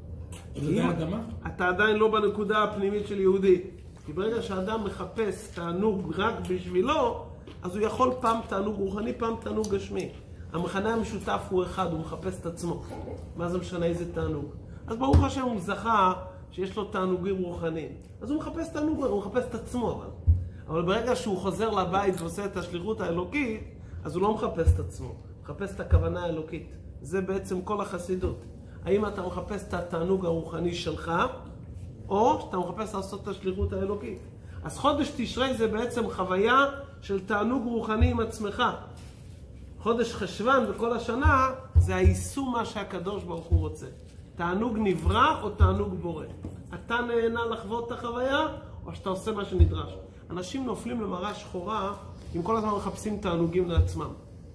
אתה עדיין לא בנקודה הפנימית של יהודי. כי ברגע שאדם מחפש תענוג רק בשבילו, אז הוא יכול פעם תענוג רוחני, פעם תענוג גשמי. המכנה המשותף הוא אחד, הוא מחפש את עצמו. מה זה משנה איזה תענוג? אז ברוך השם הוא זכה שיש לו תענוגים רוחניים. אז הוא מחפש תענוג, הוא מחפש את עצמו. אבל, אבל ברגע שהוא חוזר לבית ועושה את השליחות האלוקית, אז הוא לא מחפש את עצמו, הוא מחפש את הכוונה האלוקית. זה בעצם כל החסידות. האם אתה מחפש את התענוג הרוחני שלך, או שאתה מחפש לעשות את השליחות האלוקית. אז חודש תשרי זה בעצם חוויה של תענוג רוחני עם עצמך. חודש חשוון וכל השנה זה היישום מה שהקדוש ברוך הוא רוצה. תענוג נברא או תענוג בורא. אתה נהנה לחוות את החוויה או שאתה עושה מה שנדרש. אנשים נופלים למראה שחורה אם כל הזמן מחפשים תענוגים לעצמם.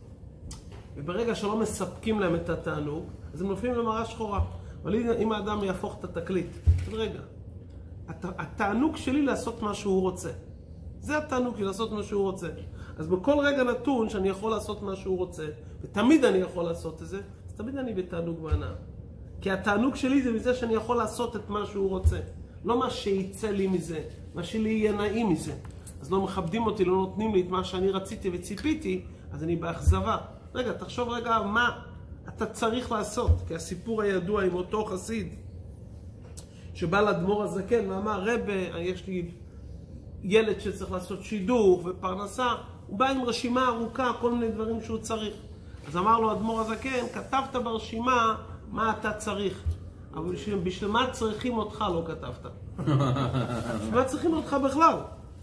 וברגע שלא מספקים להם את התענוג, אז הם נופלים למראה שחורה. אבל אם האדם יהפוך את התקליט, אז רגע, התענוג שלי לעשות מה שהוא רוצה. זה התענוג שלי לעשות מה שהוא רוצה. אז בכל רגע נתון שאני יכול לעשות מה שהוא רוצה, ותמיד אני יכול לעשות את זה, אז תמיד אני בתענוג והנאה. כי התענוג שלי זה מזה שאני יכול לעשות את מה שהוא רוצה. לא מה שיצא לי מזה, מה שלי יהיה נעים מזה. אז לא מכבדים אותי, לא נותנים לי את מה שאני רציתי וציפיתי, אז אני באכזבה. רגע, תחשוב רגע מה אתה צריך לעשות. כי הסיפור הידוע עם אותו חסיד, שבא לאדמו"ר הזקן ואמר, רבי, יש לי ילד שצריך לעשות שידוך ופרנסה, הוא בא עם רשימה ארוכה, כל מיני דברים שהוא צריך. אז אמר לו אדמו"ר הזקן, כתבת ברשימה מה אתה צריך. אבל בשביל, בשביל מה צריכים אותך לא כתבת. בשביל מה צריכים אותך בכלל?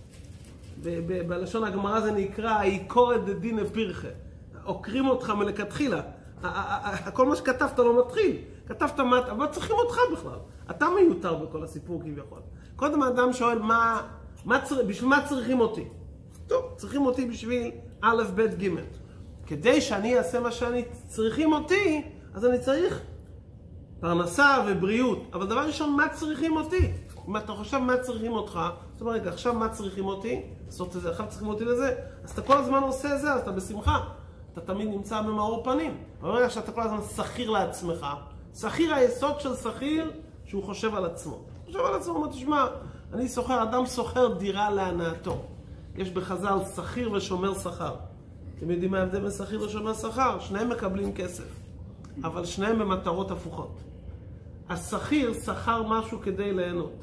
ב- ב- בלשון הגמרא זה נקרא, עיקורת דדין פרחה. עוקרים אותך מלכתחילה. כל מה שכתבת לא מתחיל. כתבת מה, מה צריכים אותך בכלל? אתה מיותר בכל הסיפור כביכול. קודם האדם שואל, מה, מה צר... בשביל מה צריכים אותי? טוב, צריכים אותי בשביל א', ב', ג'. כדי שאני אעשה מה שאני צריכים אותי, אז אני צריך פרנסה ובריאות. אבל דבר ראשון, מה צריכים אותי? אם אתה חושב מה צריכים אותך, זאת אומרת, רגע, עכשיו מה צריכים אותי? לעשות את זה, עכשיו צריכים אותי לזה. אז אתה כל הזמן עושה את זה, אז אתה בשמחה. אתה תמיד נמצא במאור פנים. אבל רגע שאתה כל הזמן שכיר לעצמך, שכיר היסוד של שכיר שהוא חושב על עצמו. חושב על עצמו, הוא אומר, תשמע, אני סוחר, אדם סוחר דירה להנאתו. יש בחז"ל שכיר ושומר שכר. אתם יודעים מה ההבדל בין שכיר ושומר שכר? שניהם מקבלים כסף, אבל שניהם במטרות הפוכות. השכיר שכר משהו כדי ליהנות,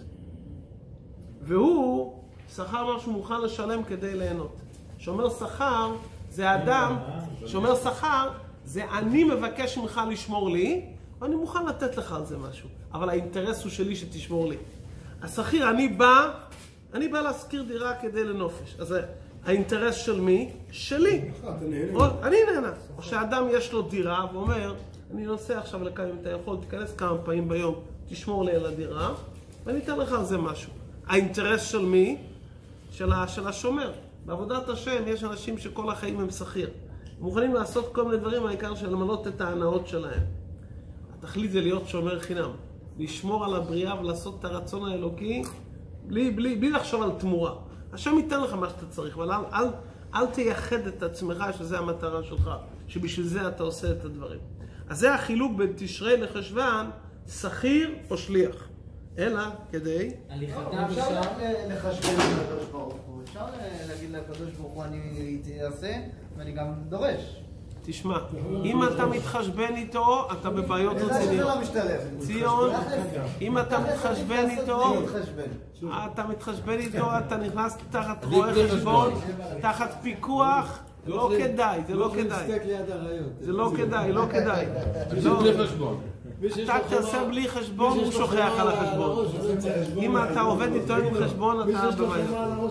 והוא שכר משהו מוכן לשלם כדי ליהנות. שומר שכר זה האדם, שומר שכר זה אני מבקש ממך לשמור לי, ואני מוכן לתת לך על זה משהו, אבל האינטרס הוא שלי שתשמור לי. השכיר, אני בא, אני בא להשכיר דירה כדי לנופש. אז האינטרס של מי? שלי. או, אני נהנה. או שהאדם יש לו דירה ואומר, אני נוסע עכשיו לכאן, אם אתה יכול, תיכנס כמה פעמים ביום, תשמור לי על הדירה, ואני אתן לך על זה משהו. האינטרס של מי? של, של השומר. בעבודת השם יש אנשים שכל החיים הם שכיר. הם מוכנים לעשות כל מיני דברים, העיקר של למנות את ההנאות שלהם. התכלית זה להיות שומר חינם. לשמור על הבריאה ולעשות את הרצון האלוקי, בלי, בלי, בלי לחשוב על תמורה. השם ייתן לך מה שאתה צריך, אבל אל, אל, אל תייחד את עצמך שזה המטרה שלך, שבשביל זה אתה עושה את הדברים. אז זה החילוק בין תשרי לחשוון, שכיר או שליח. אלא כדי... אפשר לחשבן את הקדוש ברוך הוא, אפשר להגיד לקדוש ברוך הוא אני אעשה ואני גם דורש. תשמע, אם אתה מתחשבן איתו, אתה בבעיות רציניות. ציון, אם אתה מתחשבן איתו, אתה מתחשבן איתו, אתה נכנס תחת רואה חשבון, תחת פיקוח, לא כדאי, זה לא כדאי. זה לא כדאי, לא כדאי. בלי חשבון. אתה תעשה בלי חשבון, הוא שוכח על החשבון. אם אתה עובד איתו עם חשבון, אתה בבעיה.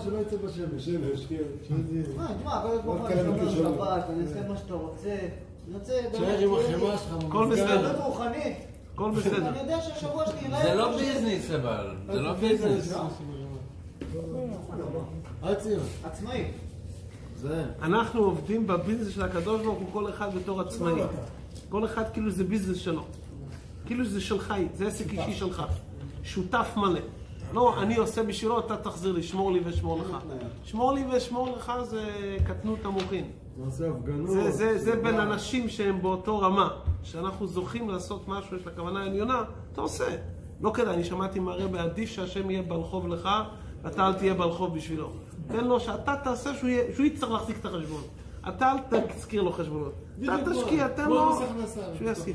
תשמע, כל הזמן אני אומר שבת, אני אעשה מה שאתה רוצה. אני רוצה... הכל בסדר. רוחנית. הכל בסדר. אני יודע שהשבוע שלי יראה... זה לא ביזנס אבל, זה לא ביזנס. עצמאי. אנחנו עובדים בביזנס של הקדוש ברוך הוא כל אחד בתור עצמאי. כל אחד כאילו זה ביזנס שלו. כאילו זה שלך, זה עסק אישי שלך. שותף מלא. לא, אני עושה בשבילו, אתה תחזיר לי, שמור לי ושמור לך. שמור לי ושמור לך זה קטנות המוחין. זה, זה, זה בין אנשים שהם באותו רמה. שאנחנו זוכים לעשות משהו, יש לכוונה העליונה, אתה עושה. לא כדאי, אני שמעתי מהרבי, עדיף שהשם יהיה ברחוב לך, ואתה אל תהיה ברחוב בשבילו. תן לו שאתה תעשה שהוא, יהיה, שהוא יצטרך להחזיק את החשבון. אתה אל תזכיר לו חשבונות. אתה תשקיע, תן לו שהוא יזכיר.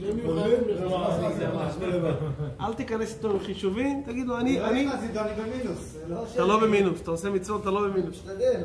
אל תיכנס איתו עם חישובים, תגיד לו, אני... אני במינוס. אתה לא במינוס, אתה עושה מצוות, אתה לא במינוס.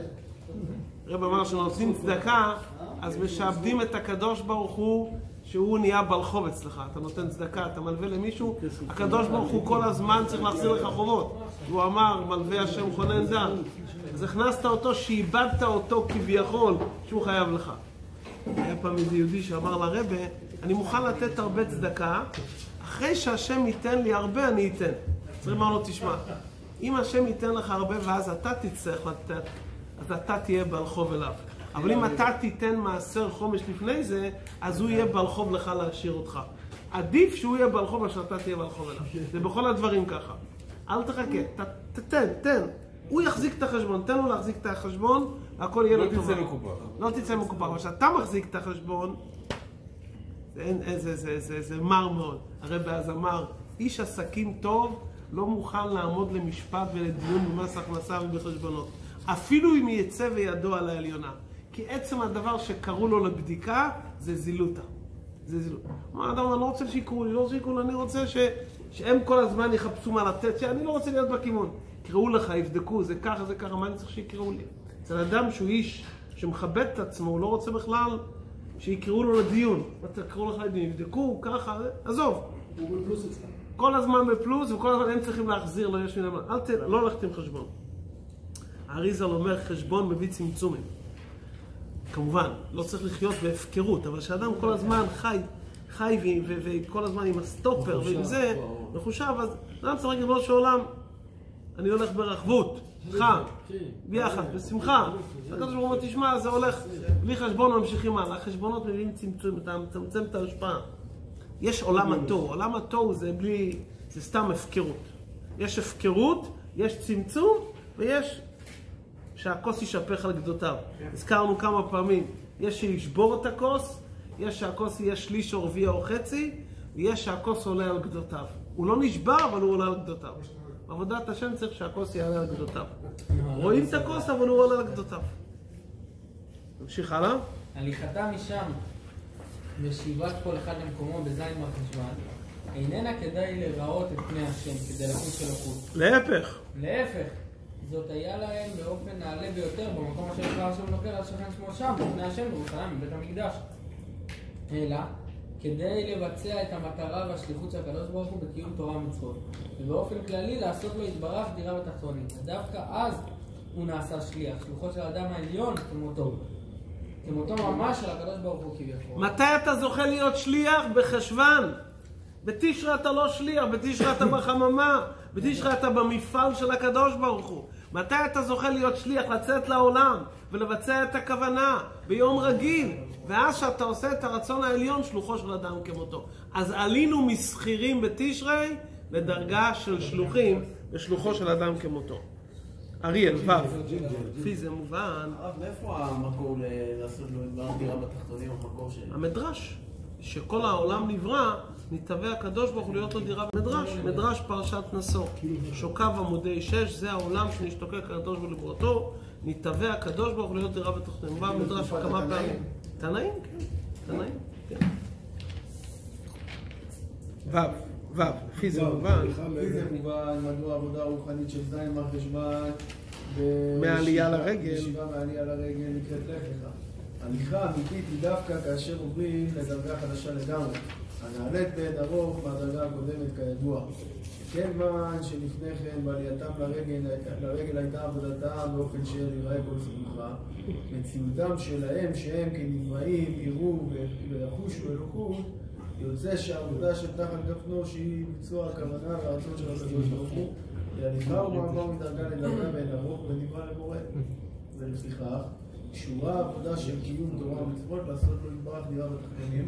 רב אמר שנותנים צדקה, אז משעבדים את הקדוש ברוך הוא שהוא נהיה ברחוב אצלך. אתה נותן צדקה, אתה מלווה למישהו, הקדוש ברוך הוא כל הזמן צריך להחזיר לך חובות. הוא אמר, מלווה השם חונן דם. אז הכנסת אותו, שאיבדת אותו כביכול, שהוא חייב לך. היה פעם איזה יהודי שאמר לרבא, אני מוכן לתת הרבה צדקה, אחרי שהשם ייתן לי הרבה, אני אתן. צריך לומר לו, תשמע, אם השם ייתן לך הרבה ואז אתה תצטרך לתת, אז אתה תהיה ברחוב אליו. אבל אם אתה תיתן מעשר חומש לפני זה, אז הוא יהיה ברחוב לך להשאיר אותך. עדיף שהוא יהיה ברחוב, אז שאתה תהיה ברחוב אליו. זה בכל הדברים ככה. אל תחכה, תתן, תן. הוא יחזיק את החשבון, תן לו להחזיק את החשבון, והכל יהיה לו טובה. לא תצא מקופח. לא תצא מקופח. אבל כשאתה מחזיק את החשבון, זה, אין, זה, זה, זה, זה מר מאוד. הרבי אז אמר, איש עסקים טוב לא מוכן לעמוד למשפט ולדיון במס הכנסה ובחשבונות. אפילו אם יצא וידו על העליונה. כי עצם הדבר שקראו לו לבדיקה, זה זילותה. זה זילותה. מה אדם, אני לא רוצה שיקראו לי, לא רוצה שיקראו לי, אני רוצה ש... שהם כל הזמן יחפשו מה לתת, שאני לא רוצה להיות בכיוון. יקראו לך, יבדקו, זה ככה, זה ככה, מה אני צריך שיקראו לי? אצל אדם שהוא איש שמכבד את עצמו, הוא לא רוצה בכלל שיקראו לו לדיון. יקראו לך לדיון, יבדקו, ככה, עזוב. הוא בפלוס אצלם. כל הזמן בפלוס, וכל הזמן הם צריכים להחזיר לו, יש מנהל. אל ת... לא הולכת עם חשבון. האריזל אומר, חשבון מביא צמצומים. כמובן, לא צריך לחיות בהפקרות, אבל שאדם כל הזמן חי, חי וכל הזמן עם הסטופר ועם זה, מחושב, אז אדם צריך להגיד לו שעולם, אני הולך ברחבות, חם, ביחד, בשמחה. הקדוש ברוך הוא תשמע, זה הולך, בלי חשבון ממשיכים הלאה, החשבונות מביאים צמצום, אתה מצמצם את ההשפעה. יש עולם התוהו, עולם התוהו זה בלי, זה סתם הפקרות. יש הפקרות, יש צמצום, ויש שהכוס יישפך על גדותיו. הזכרנו כמה פעמים, יש שישבור את הכוס, יש שהכוס יהיה שליש או רביע או חצי, ויש שהכוס עולה על גדותיו. הוא לא נשבר, אבל הוא עולה על גדותיו. בעבודת השם צריך שהכוס יעלה על גדותיו. רואים את הכוס, אבל הוא עולה על גדותיו. נמשיך הלאה. הליכתה משם ושיבת כל אחד למקומו בזין מרחשוון, איננה כדאי לראות את פני השם כדי לחוץ ולחוץ. להפך. להפך. זאת היה להם באופן נעלה ביותר במקום אשר נקרא השם נוקר על שכן שמו שם, בפני השם בירושלים, בבית המקדש. אלא, כדי לבצע את המטרה והשליחות של הקדוש ברוך הוא בקיום תורה ומצוות. ובאופן כללי לעשות לו יתברך דירה בתחתונים. דווקא אז הוא נעשה שליח, שלוחו של האדם העליון כמותו. כמותו ממש של הקדוש ברוך הוא כביכול. מתי אתה זוכה להיות שליח? בחשוון. בתשרה אתה לא שליח, בתשרה אתה בחממה, בתשרה אתה במפעל של הקדוש ברוך הוא. מתי אתה זוכה להיות שליח, לצאת לעולם ולבצע את הכוונה ביום רגיל? ואז שאתה עושה את הרצון העליון, שלוחו של אדם כמותו. אז עלינו מסחירים בתשרי לדרגה של שלוחים ושלוחו של אדם כמותו. אריאל, ו' לפי זה מובן. הרב, מאיפה המקור לעשות לו דבר דירה בתחתונים, המקור של... המדרש, שכל העולם נברא, נתהווה הקדוש ברוך הוא להיות לו דירה. מדרש, מדרש פרשת נשוא. שוקב עמודי שש, זה העולם שנשתוקק הקדוש ברוך הוא לבראותו, נתהווה הקדוש ברוך הוא להיות דירה בתחתונים. מובן מדרש כמה פעמים. תנאים, כן. תנאים, כן. ו' ו', לפי זה מובן. לפי זה מובן, מדוע עבודה רוחנית של זין מר חשבן מהעלייה לרגל. בישיבה מהעלייה לרגל נקראת לך לך. הליכה אמיתית היא דווקא כאשר עוברים לדרגה חדשה לגמרי, הנעלית בעת ארוך מהדרגה הקודמת כידוע. כן מן שלפני כן בעלייתם לרגל, לרגל הייתה עבודתם באופן של יראה כל סמוכה. מציאותם שלהם שהם כנבראים יראו ויחושו אלוקות, יוצא שהעבודה של תחת גפנו שהיא ביצוע הכוונה והרצון של הקדוש ברוך הוא, והליכה ומעבר מדרגה לדרגה בין ארוך ונברא לבורא. ולפיכך קשורה העבודה של קיום תורה ומצוות לעשות לו יתברך דירה בתחתונים,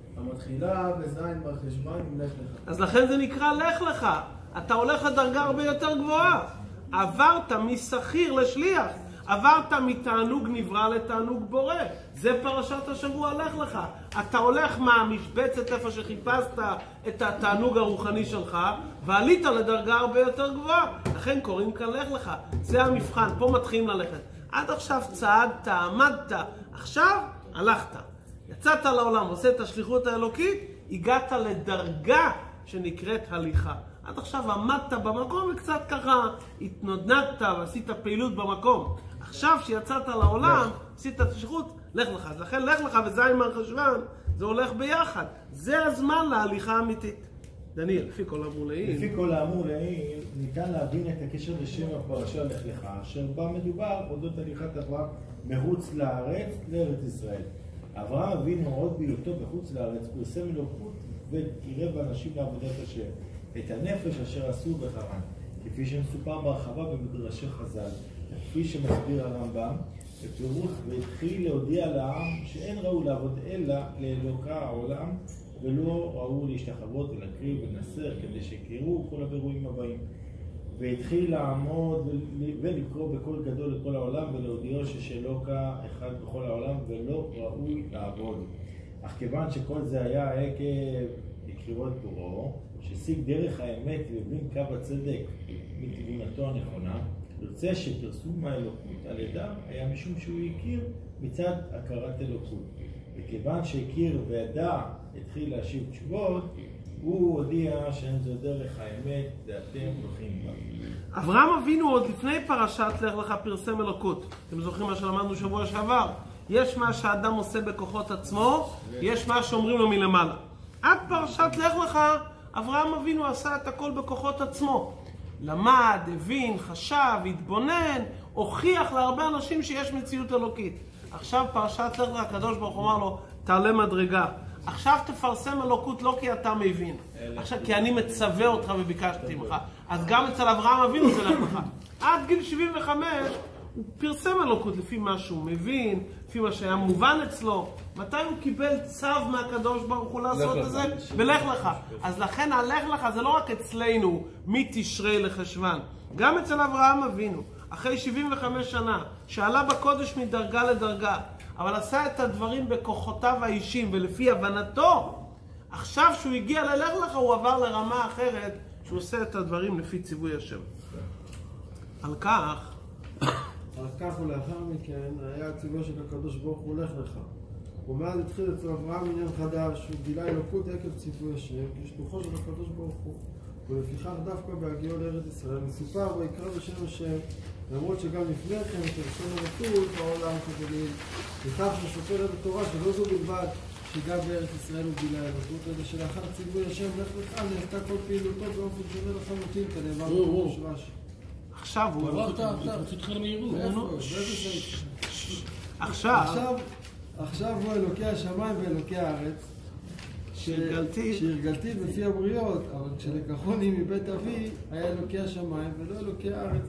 המתחילה בזין בר חשבן עם לך לך. אז לכן זה נקרא לך לך. אתה הולך לדרגה הרבה יותר גבוהה. עברת משכיר לשליח. עברת מתענוג נברא לתענוג בורא. זה פרשת השבוע לך לך. אתה הולך מהמשבצת איפה שחיפשת את התענוג הרוחני שלך, ועלית לדרגה הרבה יותר גבוהה. לכן קוראים כאן לך לך. זה המבחן. פה מתחילים ללכת. עד עכשיו צעדת, עמדת. עכשיו הלכת. יצאת לעולם, עושה את השליחות האלוקית, הגעת לדרגה שנקראת הליכה. עד עכשיו עמדת במקום וקצת ככה התנודדת ועשית פעילות במקום. עכשיו שיצאת לעולם, עשית את השליחות, לך לך. אז לכן לך לך וזין מר חשבן, זה הולך ביחד. זה הזמן להליכה האמיתית. דניאל, לפי כל האמור לעיל. לפי כל האמור לעיל, ניתן להבין את הקשר לשם הפרשה לך לך, אשר בה מדובר אודות הליכת אברהם מחוץ לארץ לארץ ישראל. אברהם אבינו עוד בהיותו בחוץ לארץ פרסם אלוקות וקירב אנשים לעבודת השם, את הנפש אשר עשו בחרן, כפי שמסופר בהרחבה במדרשי חז"ל, כפי שמסביר הרמב"ם בפירוש, והתחיל להודיע לעם שאין ראוי לעבוד אלא לאלוקה העולם, ולא ראוי להשתחוות ולהקריב ולנסר כדי שיכירו כל הבירואים הבאים. והתחיל לעמוד ולקרוא בקול גדול לכל העולם ולהודיעו ששאלוקה אחד בכל העולם ולא ראוי לעבוד. אך כיוון שכל זה היה עקב בקרירות בוראו, שהשיג דרך האמת והבין קו הצדק מתבונתו הנכונה, יוצא שפרסום האלוקות על ידם היה משום שהוא הכיר מצד הכרת אלוקות. וכיוון שהכיר וידע התחיל להשיב תשובות, הוא הודיע שאין זו דרך האמת, ואתם הולכים בה. אברהם אבינו עוד לפני פרשת לך לך פרסם אלוקות. אתם זוכרים מה שלמדנו שבוע שעבר? יש מה שהאדם עושה בכוחות עצמו, יש מה שאומרים לו מלמעלה. עד פרשת לך לך, אברהם אבינו עשה את הכל בכוחות עצמו. למד, הבין, חשב, התבונן, הוכיח להרבה אנשים שיש מציאות אלוקית. עכשיו פרשת לך לך, הקדוש ברוך הוא אמר לו, תעלה מדרגה. עכשיו תפרסם אלוקות לא כי אתה מבין, עכשיו כי אני מצווה אותך וביקשתי ממך. אז גם אצל אברהם אבינו זה לך לך. עד גיל שבעים וחמש הוא פרסם אלוקות לפי מה שהוא מבין, לפי מה שהיה מובן אצלו. מתי הוא קיבל צו מהקדוש ברוך הוא לעשות את זה? בלך לך. אז לכן הלך לך זה לא רק אצלנו מתשרי לחשוון, גם אצל אברהם אבינו. אחרי שבעים וחמש שנה שעלה בקודש מדרגה לדרגה, אבל עשה את הדברים בכוחותיו האישיים ולפי הבנתו, עכשיו שהוא הגיע ללך לך הוא עבר לרמה אחרת שהוא עושה את הדברים לפי ציווי השם. על כך על כך ולאחר מכן היה הציווי של הקדוש ברוך הוא לך לך. ומאז התחיל אצל אברהם עניין חדש, הוא גילה אלוקות עקב ציווי השם כשלוחו של הקדוש ברוך הוא, ולפיכך דווקא בהגיעו לארץ ישראל מסופר ויקרא בשם השם, למרות שגם לפני כן פרסם אלוקות בעולם כגליל, לכך שסופר את התורה שלא זו בלבד שגם בארץ ישראל הוא גילה אלוקות, אלא שלאחר ציווי השם לך לך נעשתה כל פעילותו באופן שונה לחלוטין כנאמר בפירוש רש"י. עכשיו הוא עברת עכשיו, תתחיל מהירות. עכשיו עכשיו הוא אלוקי השמיים ואלוקי הארץ שהרגלתי בפי הבריות, אבל כשלקחוני מבית אבי היה אלוקי השמיים ולא אלוקי הארץ,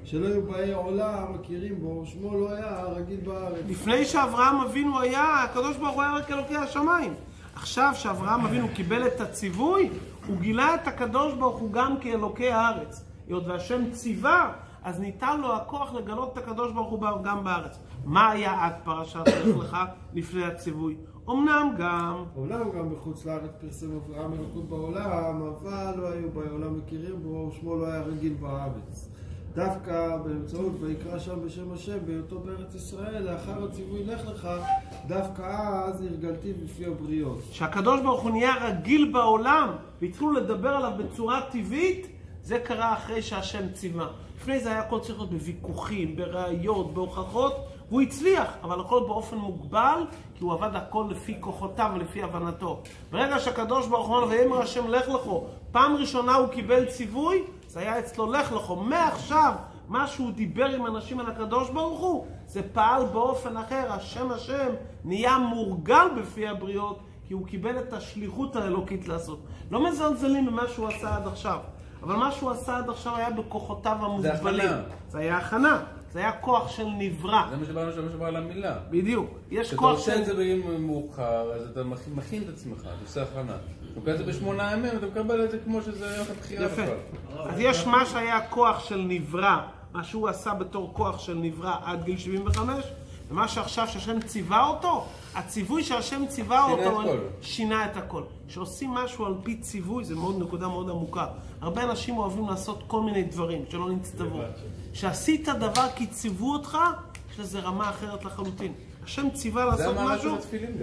שלא היו באי עולם, מכירים בו, שמו לא היה רגיל בארץ. לפני שאברהם אבינו היה, הקדוש ברוך הוא היה רק אלוקי השמיים. עכשיו שאברהם אבינו קיבל את הציווי, הוא גילה את הקדוש ברוך הוא גם כאלוקי הארץ. היות והשם ציווה, אז ניתן לו הכוח לגלות את הקדוש ברוך הוא גם בארץ. מה היה עד פרשת לך לך לפני הציווי? אמנם גם... אמנם גם בחוץ לארץ פרסם אברהם אלוקות בעולם, אבל לא היו בעולם מכירים בו, שמו לא היה רגיל בארץ. דווקא באמצעות ויקרא שם בשם השם, בהיותו בארץ ישראל, לאחר הציווי לך לך, דווקא אז הרגלתי בפי הבריות. שהקדוש ברוך הוא נהיה רגיל בעולם, והתחילו לדבר עליו בצורה טבעית, זה קרה אחרי שהשם ציווה. לפני זה היה הכל צריך להיות בוויכוחים, בראיות, בהוכחות, והוא הצליח, אבל הכל באופן מוגבל, כי הוא עבד הכל לפי כוחותיו ולפי הבנתו. ברגע שהקדוש ברוך הוא ויאמר השם לך לכו, פעם ראשונה הוא קיבל ציווי, זה היה אצלו לך לכו. מעכשיו, מה שהוא דיבר עם אנשים על הקדוש ברוך הוא, זה פעל באופן אחר. השם השם נהיה מורגל בפי הבריות, כי הוא קיבל את השליחות האלוקית לעשות. לא מזלזלים במה שהוא עשה עד עכשיו. אבל מה שהוא עשה עד עכשיו היה בכוחותיו המוגבלים. זה, זה היה הכנה. זה היה כוח של נברא. זה מה שבאנו שם שבא על המילה. בדיוק. יש כוח של... כשאתה עושה את זה ביום מאוחר, אז אתה מכין את עצמך, אתה עושה הכנה. אתה מקבל את זה בשמונה ימים, אתה מקבל את זה כמו שזה היה לך בחירה בכלל. יפה. אז יש מה שהיה כוח של נברא, מה שהוא עשה בתור כוח של נברא עד גיל שבעים וחמש, ומה שעכשיו שהשם ציווה אותו, הציווי שהשם ציווה אותו שינה את הכל. שעושים משהו על פי ציווי, זה מאוד נקודה מאוד עמוקה. הרבה אנשים אוהבים לעשות כל מיני דברים, שלא נצטוו. שעשית דבר כי ציוו אותך, יש לזה רמה אחרת לחלוטין. השם ציווה לעשות משהו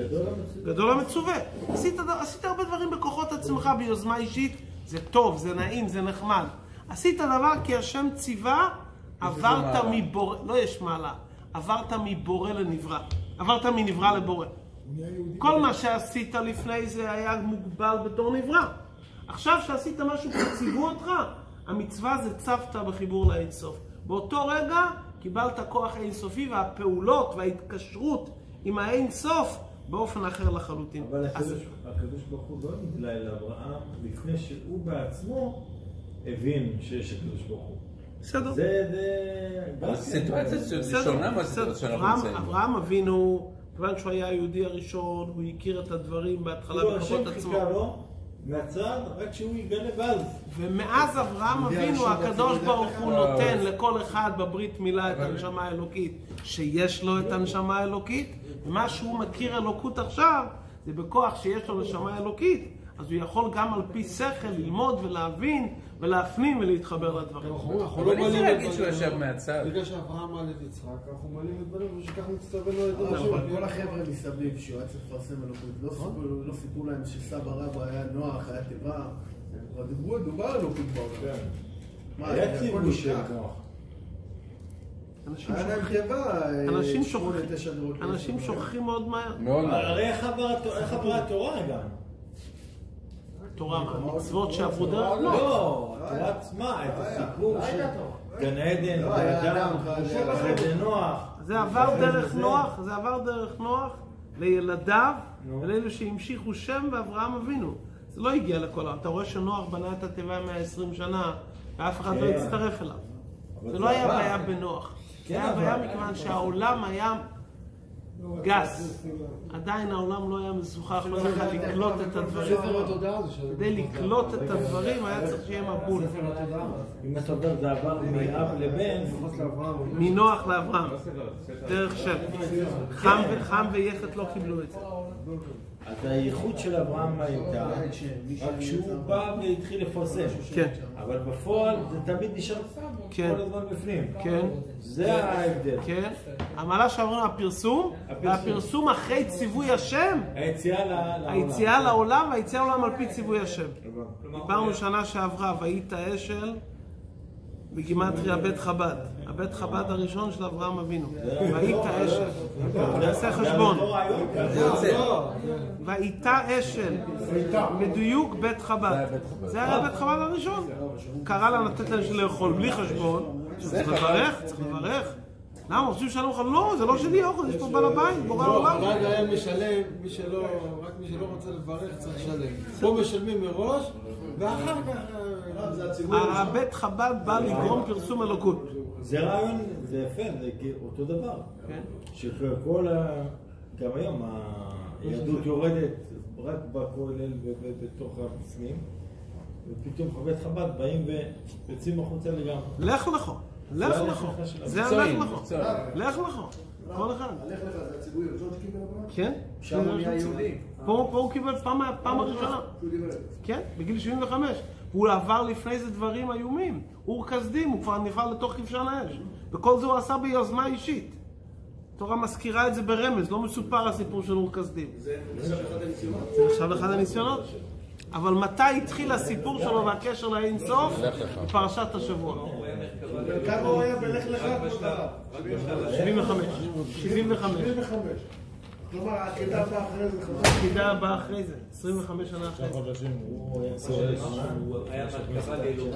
גדול המצווה. עשית, עשית הרבה דברים בכוחות עצמך, ביוזמה אישית, זה טוב, זה נעים, זה נחמד. עשית דבר כי השם ציווה, עברת מבורא, לא יש מעלה, עברת מבורא לנברא. עברת מנברא לבורא. כל מה שעשית לפני זה היה מוגבל בתור נברא. עכשיו שעשית משהו וציוו אותך, המצווה זה צפת בחיבור לאינסוף. באותו רגע קיבלת כוח אינסופי, והפעולות וההתקשרות עם האינסוף באופן אחר לחלוטין. אבל הקדוש ברוך הוא לא נגלה אל אברהם לפני שהוא בעצמו הבין שיש הקדוש ברוך הוא. בסדר. זה... סיטואציה שונה מהסיטואציה שאנחנו נמצאים. אברהם אבינו, כיוון שהוא היה היהודי הראשון, הוא הכיר את הדברים בהתחלה בכוחות עצמו. מהצד, רק שהוא יגלה באז. ומאז אברהם אבינו, הקדוש ברוך הוא נותן לכל אחד בברית מילה את הנשמה האלוקית, שיש לו את הנשמה האלוקית, ומה שהוא מכיר אלוקות עכשיו, זה בכוח שיש לו נשמה אלוקית, אז הוא יכול גם על פי שכל ללמוד ולהבין ולהפנים ולהתחבר לדברים. אבל אי אפשר להגיד שהוא ישב מהצד. בגלל שאברהם מעלה את יצחק, אנחנו מעלים את דברים ושכך נצטווה לו את דברים. אבל כל החבר'ה מסביב שהוא היה צריך לפרסם אלוקות, לא סיפרו להם שסבא רבא היה נוח, היה תיבה, אבל דובר אלוקות בעולם. היה ציווי של נוח. אנשים שוכחים מאוד מהר. הרי איך עברה התורה גם? תורה מה? מצוות שעברו דרך? לא, התורה עצמה, את הסיפור של גן עדן, ואדם, אחרי נוח. זה עבר דרך נוח, זה עבר דרך נוח לילדיו ולאלו שהמשיכו שם ואברהם אבינו. זה לא הגיע לכל העם. אתה רואה שנוח בנה את התיבה מאה ועשרים שנה ואף אחד לא הצטרף אליו. זה לא היה בעיה בנוח. זה היה בעיה מכיוון שהעולם היה גס. עדיין העולם לא היה משוחח, לא היה לקלוט את הדברים. כדי לקלוט את הדברים היה צריך שיהיה מבול. אם אתה אומר זה עבר מאב לבן, מנוח לאברהם. דרך שם. חם ויפת לא קיבלו את זה. אז הייחוד של אברהם הייתה, רק שהוא בא והתחיל לפרסם. כן. אבל בפועל זה תמיד נשאר כל הזמן בפנים. כן. זה ההבדל. כן. המעלה שאמרנו הפרסום, והפרסום אחרי ציווי השם. היציאה לעולם. היציאה לעולם והיציאה לעולם על פי ציווי השם. דיברנו שנה שעברה, והיית אשל בגימטריה בית חב"ד. הבית חב"ד הראשון של אברהם אבינו. והיית אשל. נעשה חשבון. והיית אשל. בדיוק בית חב"ד. זה היה בית חב"ד הראשון. קרא לה לתת להם לאכול בלי חשבון. צריך לברך, צריך לברך. למה? רוצים לשלם לך? לא, זה לא שלי אוכל, יש פה בעל הבית, בורא העולם. חב"ד היה משלם, מי שלא, רק מי שלא רוצה לברך צריך לשלם. פה משלמים מראש, ואחר כך... הבית חב"ד בא לגרום פרסום אלוקות. זה רעיון, זה יפה, זה אותו דבר. כן. שכל ה... גם היום היהדות יורדת רק בכולל ובתוך הפסמים, ופתאום חב"ד חב"ד באים ויוצאים החוצה לגמרי. לך לך, לך לך. זה הלך לך. לך לך. כל אחד. הלך לך, זה הציווי הראשון שקיבל אברהם? כן. שם הוא נהיה יהודי. פה הוא קיבל פעם הראשונה. כן, בגיל שבעים וחמש. הוא עבר לפני זה דברים איומים. אור כסדים, הוא כבר נפל לתוך כבשן האש. וכל זה הוא עשה ביוזמה אישית. התורה מזכירה את זה ברמז, לא מסופר הסיפור של אור כסדים. זה נחשב אחד הניסיונות. זה נחשב אחד הניסיונות. אבל מתי התחיל הסיפור שלו והקשר לאין סוף? בפרשת השבוע. כמה הוא היה בלך לך? שבעים וחמש. שבעים וחמש. כלומר, העקידה הבאה אחרי זה. העקידה הבאה אחרי זה. עשרים וחמש שנה אחרי זה. הוא היה מרכבה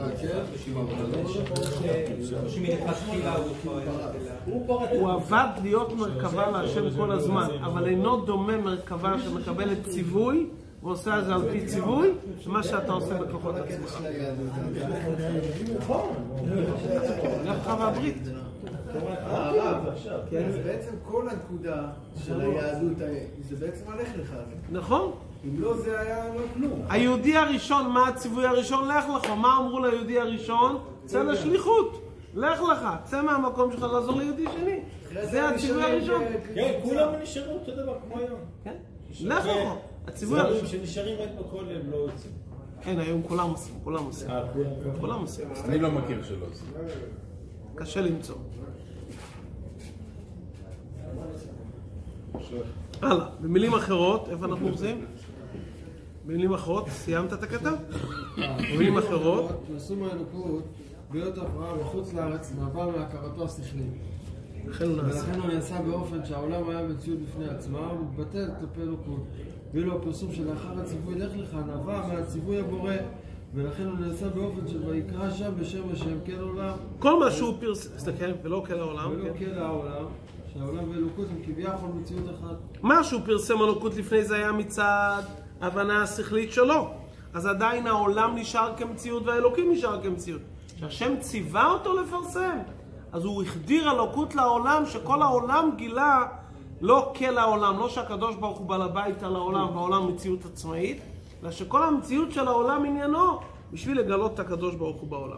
לאלוהים. הוא עבד להיות מרכבה להשם כל הזמן, אבל אינו דומה מרכבה שמקבלת ציווי ועושה על זה על פי ציווי, מה שאתה עושה בכוחות עצמך. לך והברית. בעצם כל הנקודה של היהדות, זה בעצם הלך לך. נכון. אם לא זה היה לא כלום. היהודי הראשון, מה הציווי הראשון? לך לך. מה אמרו ליהודי הראשון? צא לשליחות. לך לך. צא מהמקום שלך לעזור ליהודי שני. זה הציווי הראשון. כן, כולם נשארו אותו דבר כמו היום. כן. לך לך. הציווי הראשון. הראשון. שנשארים רק בכל הם לא יוצאים. כן, היום כולם עושים, כולם עושים. כולם עושים. אני לא מכיר שלא עושים. קשה למצוא. הלאה, במילים אחרות, איפה אנחנו עושים? במילים אחרות, סיימת את הקטע? במילים אחרות. פרסום האלוקות בהיות אברהם בחוץ לארץ מעבר מהכרתו השכלית. ולכן הוא נעשה באופן שהעולם היה מציאות בפני עצמה, הוא מתבטא כלפי אלוקות. ואילו הפרסום שלאחר הציווי לך לך נבע מהציווי הבורא, ולכן הוא נעשה באופן שביקרא שם בשם השם כל עולם. כל מה שהוא פרסם, תסתכל, ולא כל העולם. ולא כל העולם. שהעולם ואלוקות הם כביכול מציאות אחת. מה שהוא פרסם אלוקות לפני זה היה מצד הבנה השכלית שלו. אז עדיין העולם נשאר כמציאות והאלוקים נשאר כמציאות. שהשם ציווה אותו לפרסם. אז הוא החדיר אלוקות לעולם, שכל העולם גילה לא כל העולם, לא שהקדוש ברוך הוא בעל הבית על העולם והעולם מציאות עצמאית, אלא שכל המציאות של העולם עניינו בשביל לגלות את הקדוש ברוך הוא בעולם.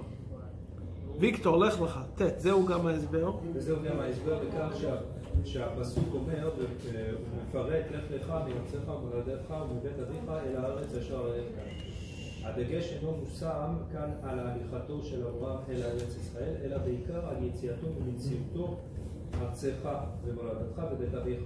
ויקטור, לך לך, תת, זהו גם ההסבר. וזהו גם ההסבר בכך שהפסוק אומר, הוא מפרט, לך לך מארצך ומולדתך ומבית אביך אל הארץ אשר אראך. הדגש אינו מושם כאן על הליכתו של אברהם אל ארץ ישראל, אלא בעיקר על יציאתו ומציאותו ארצך ומולדתך ובית אביך.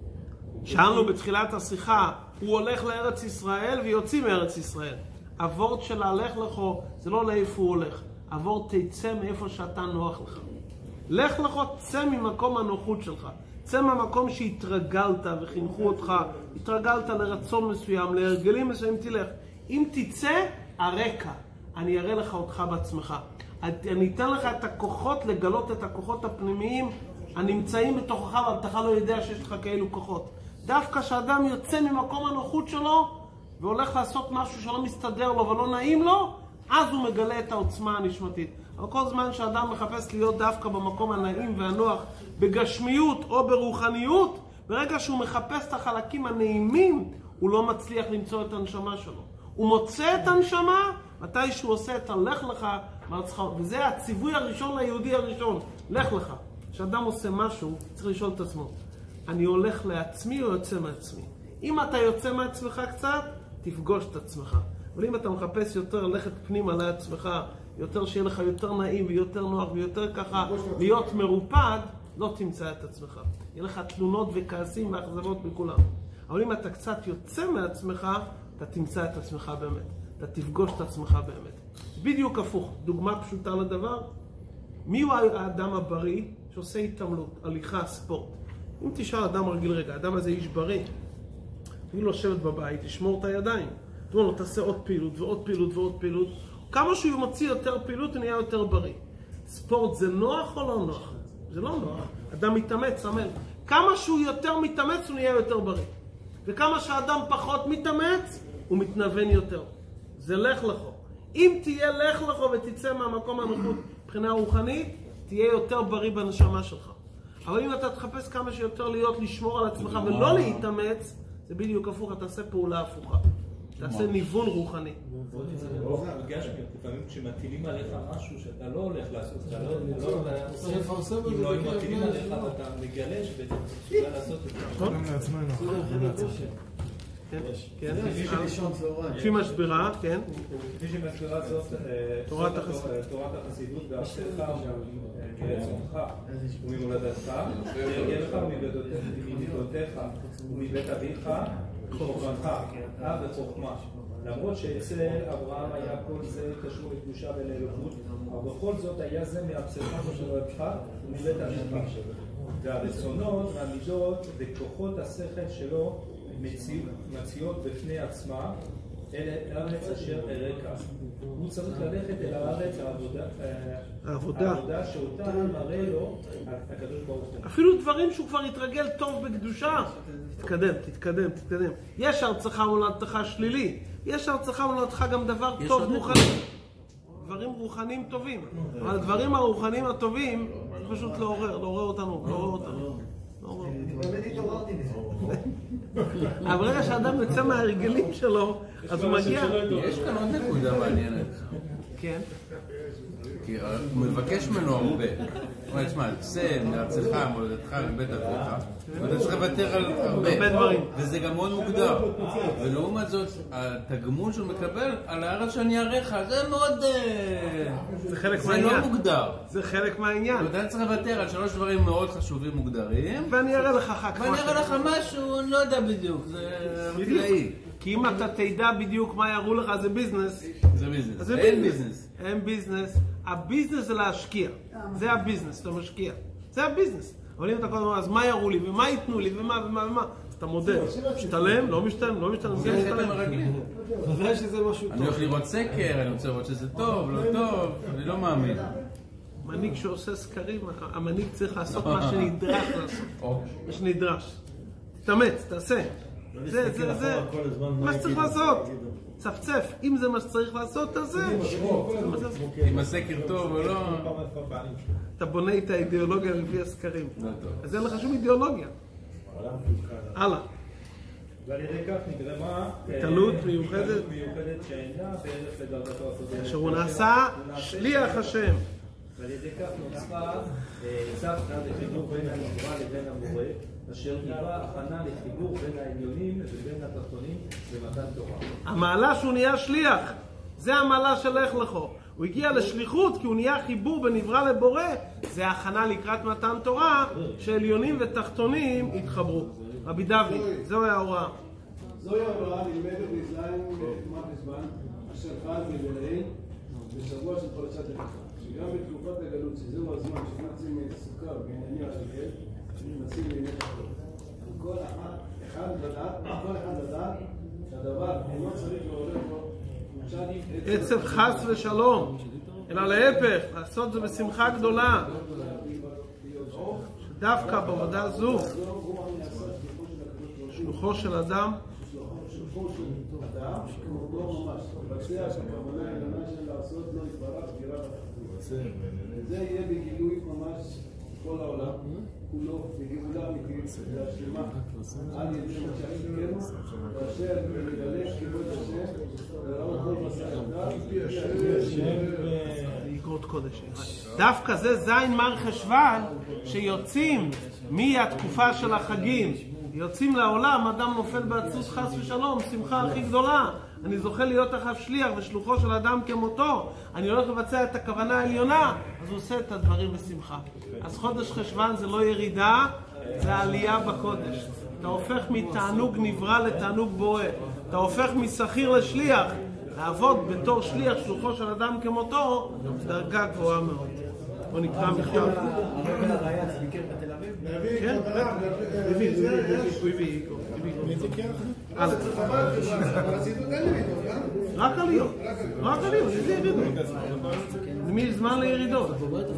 שאלנו בתחילת השיחה, הוא הולך לארץ ישראל ויוצאים מארץ ישראל. הוורד של הלך לכו זה לא לאיפה הוא הולך. עבור תצא מאיפה שאתה נוח לך. לך לך, צא ממקום הנוחות שלך. צא מהמקום שהתרגלת וחינכו אותך, התרגלת לרצון מסוים, להרגלים מסוים, תלך. אם תצא, הרקע. אני אראה לך אותך בעצמך. אני אתן לך את הכוחות לגלות את הכוחות הפנימיים הנמצאים בתוכך, אבל אתה לא יודע שיש לך כאלו כוחות. דווקא כשאדם יוצא ממקום הנוחות שלו והולך לעשות משהו שלא מסתדר לו ולא נעים לו, אז הוא מגלה את העוצמה הנשמתית. אבל כל זמן שאדם מחפש להיות דווקא במקום הנעים והנוח, בגשמיות או ברוחניות, ברגע שהוא מחפש את החלקים הנעימים, הוא לא מצליח למצוא את הנשמה שלו. הוא מוצא את הנשמה מתי שהוא עושה את הלך לך מארצך. וזה הציווי הראשון ליהודי הראשון. לך לך. כשאדם עושה משהו, צריך לשאול את עצמו, אני הולך לעצמי או יוצא מעצמי? אם אתה יוצא מעצמך קצת, תפגוש את עצמך. אבל אם אתה מחפש יותר ללכת פנימה לעצמך, יותר שיהיה לך יותר נעים ויותר נוח ויותר ככה להיות מרופד, לא תמצא את עצמך. יהיה לך תלונות וכעסים ואכזבות מכולם. אבל אם אתה קצת יוצא מעצמך, אתה תמצא את עצמך באמת. אתה תפגוש את עצמך באמת. בדיוק הפוך. דוגמה פשוטה לדבר. מי הוא האדם הבריא שעושה התעמלות, הליכה, ספורט? אם תשאל אדם רגיל רגע, האדם הזה איש בריא. היא לא לשבת בבית, תשמור את הידיים. תאמר לו, תעשה עוד פעילות ועוד פעילות ועוד פעילות. כמה שהוא מוציא יותר פעילות, הוא נהיה יותר בריא. ספורט זה נוח או לא נוח? זה לא נוח. אדם מתאמץ, עמל. כמה שהוא יותר מתאמץ, הוא נהיה יותר בריא. וכמה שאדם פחות מתאמץ, הוא מתנוון יותר. זה לך לכו. אם תהיה לך לכו ותצא מהמקום הנוחות מבחינה רוחנית, תהיה יותר בריא בנשמה שלך. אבל אם אתה תחפש כמה שיותר להיות, לשמור על עצמך ולא להתאמץ, זה בדיוק הפוך, אתה תעשה פעולה הפוכה. תעשה ניוון רוחני. זה מרגש לפעמים כשמטילים עליך משהו שאתה לא הולך לעשות, אתה לא... אם לא מטילים עליך ואתה מגלה שבעצם אתה מסוגל לעשות את זה. קודם לעצמנו. כן, כן. לפי משברה, כן. לפי שמסבירה זאת תורת החסידות ועשך ומרצונך וממולדתך ומרגלך וממידותיך ומבית אביך וחוכמתך, אה וחוכמה. למרות שאצל אברהם היה כל זה קשור לקדושה ולאלוקות, אבל בכל זאת היה זה מהבשרך ושלך ומבית אביך. והרצונות והמידות וכוחות השכל שלו מציאות בפני עצמה אל הארץ אשר אראך. הוא צריך ללכת אל הארץ העבודה, העבודה שאותה מראה לו הקדוש ברוך הוא. אפילו דברים שהוא כבר התרגל טוב בקדושה. תתקדם, תתקדם, תתקדם. יש ארצך ומולדתך שלילי, יש ארצך ומולדתך גם דבר טוב רוחני. דברים רוחניים טובים. אבל הדברים הרוחניים הטובים פשוט לעורר, לעורר אותנו, לעורר אותנו. באמת התעוררתי מזה. אבל ברגע שאדם יוצא מההרגלים שלו, אז הוא מגיע... יש כאן עוד נקודה מעניינת. כן. כי הוא מבקש ממנו הרבה. הוא אומר, תשמע, צא מארצך, מולדתך, מבית אביך, ואתה צריך לוותר על הרבה דברים. וזה גם מאוד מוגדר. ולעומת זאת, התגמול שהוא מקבל על הארץ שאני אראך, זה מאוד... זה חלק מהעניין. זה לא מוגדר. זה חלק מהעניין. ואתה צריך לוותר על שלוש דברים מאוד חשובים מוגדרים. ואני אראה לך אחר כך. ואני אראה לך משהו, אני לא יודע בדיוק. זה רטילאי. כי אם אתה תדע בדיוק מה יראו לך, זה ביזנס. זה ביזנס. אין ביזנס. אין ביזנס. הביזנס זה להשקיע. זה הביזנס, אתה משקיע. זה הביזנס. אבל אם אתה כל הזמן, אז מה יראו לי, ומה ייתנו לי, ומה, ומה, ומה? אז אתה מודד. משתלם, לא משתלם, לא משתלם, זה משתלם. ודאי שזה משהו טוב. אני הולך לראות סקר, אני רוצה לראות שזה טוב, לא טוב, אני לא מאמין. מנהיג שעושה סקרים, המנהיג צריך לעשות מה שנדרש לעשות. מה שנדרש. תתאמץ, תעשה. זה, זה, זה, מה שצריך לעשות. צפצף, אם זה מה שצריך לעשות, תעשה. אם הסקר טוב או לא... אתה בונה את האידיאולוגיה לפי הסקרים. אז אין לך שום אידיאולוגיה. הלאה. ועל ידי כך נגרמה התעלות מיוחדת שאינה בערך לדרגתו הסודרת. אשר הוא נעשה שליח השם. ועל ידי כך נוצרה צוותא לחיבור בין הנברא לבין המורה, אשר היווה הכנה לחיבור בין העליונים ובין התחתונים במתן תורה. המעלה שהוא נהיה שליח, זה המעלה של לך לכו. הוא הגיע לשליחות כי הוא נהיה חיבור בנברא לבורא, זה הכנה לקראת מתן תורה שעליונים ותחתונים יתחברו. רבי דוד, זו ההוראה. זוהי ההוראה נלמדת בישראל כמעט בזמן, אשר חל מבלעיל בשבוע של פרשת לך. שגם בתקופת הגלות, שזהו הזמן שנצים סוכר בענייני השקל, שנצים לענייני הכל. כל אחד לדעת, כל אחד לדעת שהדבר אינו צריך לעורר בו עצב חס ושלום, אלא להפך, לעשות זה בשמחה גדולה. דווקא בעבודה זו, שלוחו של אדם, שלוחו של אדם, כמותו ממש, לבצע שהכוונה העליונה של לעשות לא יתברך סגירה בתחתית. וזה יהיה בגילוי ממש כל העולם, כולו, בגאולה אמיתית, והשלמה, על ידי משיח צדקנו, ואשר מגלה שכיבוד השם, וראו כל מסע יקרות קודש. דווקא זה זין מר חשוון שיוצאים מהתקופה של החגים, יוצאים לעולם, אדם נופל בעצות חס ושלום, שמחה הכי גדולה. אני זוכה להיות אחריו שליח ושלוחו של אדם כמותו. אני הולך לבצע את הכוונה העליונה, אז הוא עושה את הדברים בשמחה. אז חודש חשוון זה לא ירידה, זה עלייה בקודש. אתה הופך מתענוג נברא לתענוג בורא. אתה הופך משכיר לשליח. לעבוד בתור שליח שלוחו של אדם כמותו, דרגה גבוהה מאוד. בוא נקרא מכתב. הרב הרייץ ביקר בתל אביב? כן, הביא, הוא הביא. רק עליות, רק עליות, איזה ירידות? למי זמן לירידות?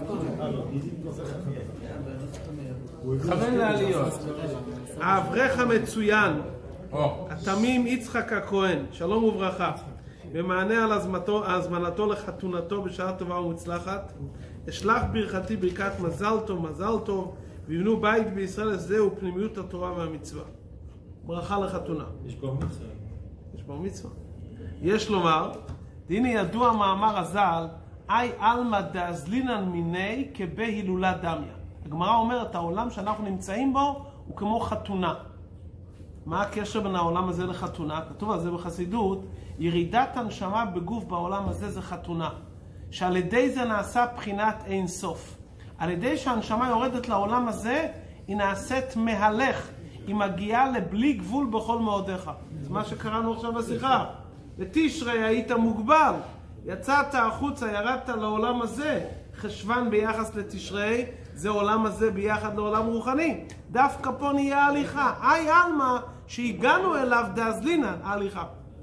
כוון לעליות. האברך המצוין, התמים יצחק הכהן, שלום וברכה, במענה על הזמנתו לחתונתו בשעה טובה ומוצלחת, אשלח ברכתי ברכת מזל טוב, מזל טוב, ויבנו בית בישראל, זהו פנימיות התורה והמצווה. ברכה לחתונה. יש בר מצווה. יש בר מצווה. יש לומר, הנה ידוע מאמר הז"ל, אי אלמא דאזלינן מיני כבהילולה דמיה. הגמרא אומרת, העולם שאנחנו נמצאים בו הוא כמו חתונה. מה הקשר בין העולם הזה לחתונה? כתוב על זה בחסידות, ירידת הנשמה בגוף בעולם הזה זה חתונה. שעל ידי זה נעשה בחינת אין סוף. על ידי שהנשמה יורדת לעולם הזה, היא נעשית מהלך. היא מגיעה לבלי גבול בכל מאודיך. זה מה שקראנו עכשיו בשיחה. בתשרי היית מוגבל. יצאת החוצה, ירדת לעולם הזה. חשוון ביחס לתשרי, זה עולם הזה ביחד לעולם רוחני. דווקא פה נהיה הליכה. אי אלמא שהגענו אליו דאזלינן, ההליכה.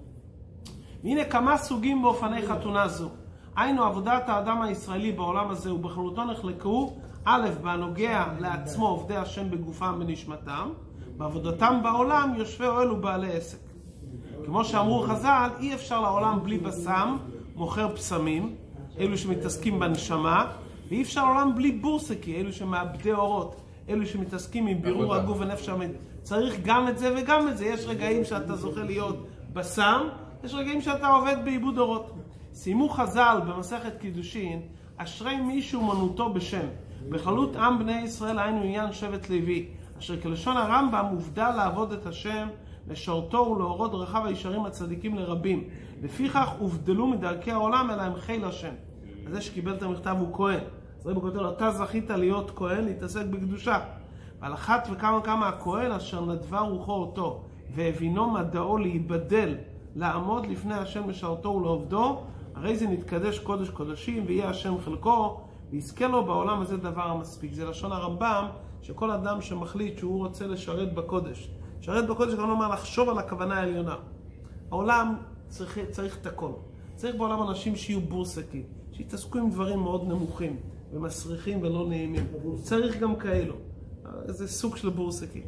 הנה כמה סוגים באופני חתונה זו. היינו עבודת האדם הישראלי בעולם הזה ובכללותו נחלקו, א', בנוגע לעצמו עובדי השם בגופם ונשמתם, בעבודתם בעולם יושבי אוהל ובעלי עסק. כמו שאמרו חז"ל, אי אפשר לעולם בלי בסם, מוכר פסמים, אלו שמתעסקים בנשמה, ואי אפשר לעולם בלי בורסקי, אלו שמאבדי אורות, אלו שמתעסקים עם בירור הגוף ונפש המת. צריך גם את זה וגם את זה. יש רגעים שאתה זוכה להיות בסם, יש רגעים שאתה עובד בעיבוד אורות. סיימו חז"ל במסכת קידושין, אשרי מישהו מנותו בשם. בכללות עם בני ישראל היינו עניין שבט לוי, אשר כלשון הרמב"ם מובדל לעבוד את השם, לשרתו ולהורות דרכיו הישרים הצדיקים לרבים. לפיכך הובדלו מדרכי העולם אלא הם חיל השם. אז זה שקיבל את המכתב הוא כהן. אז רבי כותב לו, אתה זכית להיות כהן, להתעסק בקדושה. ועל אחת וכמה כמה הכהן אשר נדבה רוחו אותו, והבינו מדעו להיבדל, לעמוד לפני השם לשרתו ולעובדו, הרי זה נתקדש קודש קודשים, ויהיה השם חלקו, ויזכה לו בעולם הזה דבר המספיק. זה לשון הרמב"ם, שכל אדם שמחליט שהוא רוצה לשרת בקודש. לשרת בקודש, אני אומר, לחשוב על הכוונה העליונה. העולם צריך, צריך את הכל. צריך בעולם אנשים שיהיו בורסקי, שיתעסקו עם דברים מאוד נמוכים, ומסריחים ולא נעימים. צריך גם כאלו. זה סוג של בורסקי.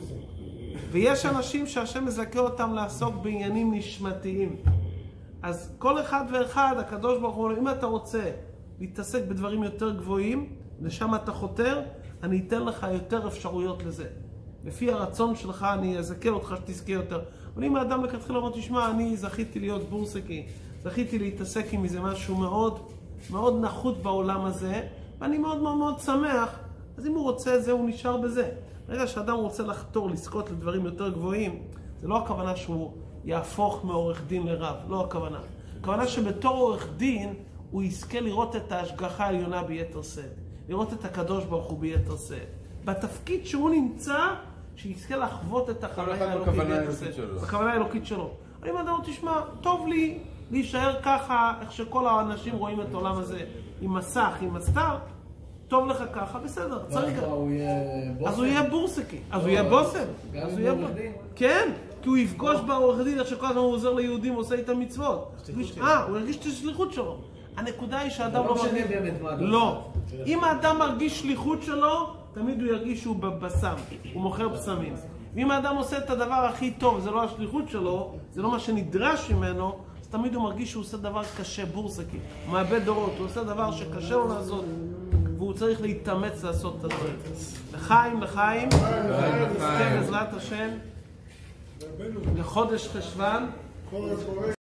ויש אנשים שהשם מזכה אותם לעסוק בעניינים נשמתיים. אז כל אחד ואחד, הקדוש ברוך הוא, אם אתה רוצה להתעסק בדברים יותר גבוהים, לשם אתה חותר, אני אתן לך יותר אפשרויות לזה. לפי הרצון שלך אני אזכה אותך שתזכה יותר. אבל אם האדם לכתחילה אומר, תשמע, אני זכיתי להיות בורסקי, זכיתי להתעסק עם איזה משהו מאוד, מאוד נחות בעולם הזה, ואני מאוד מאוד מאוד שמח, אז אם הוא רוצה את זה, הוא נשאר בזה. ברגע שאדם רוצה לחתור, לזכות לדברים יותר גבוהים, זה לא הכוונה שהוא יהפוך מעורך דין לרב, לא הכוונה. הכוונה שבתור עורך דין, הוא יזכה לראות את ההשגחה העליונה ביתר שאת. לראות את הקדוש ברוך הוא ביתר שאת. בתפקיד שהוא נמצא, שיזכה לחוות את החוויה האלוקית ביתר שאת. בכוונה האלוקית שלו. אבל אם אדם תשמע, טוב לי להישאר ככה, איך שכל האנשים רואים את העולם הזה, עם מסך, עם מסתר, טוב לך ככה, בסדר. אז הוא יהיה בורסקי. אז הוא יהיה בוסם. גם אם הוא עורך דין? כן. כי הוא יפגוש בעורך דין, איך שכל הזמן הוא עוזר ליהודים, עושה איתם מצוות. אה, הוא ירגיש את השליחות שלו. הנקודה היא שהאדם לא מרגיש... לא. אם האדם מרגיש שליחות שלו, תמיד הוא ירגיש שהוא בבסם. הוא מוכר פסמים. ואם האדם עושה את הדבר הכי טוב, זה לא השליחות שלו, זה לא מה שנדרש ממנו, אז תמיד הוא מרגיש שהוא עושה דבר קשה, בורסקי. הוא מאבד דורות, הוא עושה דבר שקשה לו לעשות, והוא צריך להתאמץ לעשות את הדברים. לחיים, לחיים, נזכה בעזרת השם, לחודש חשוון.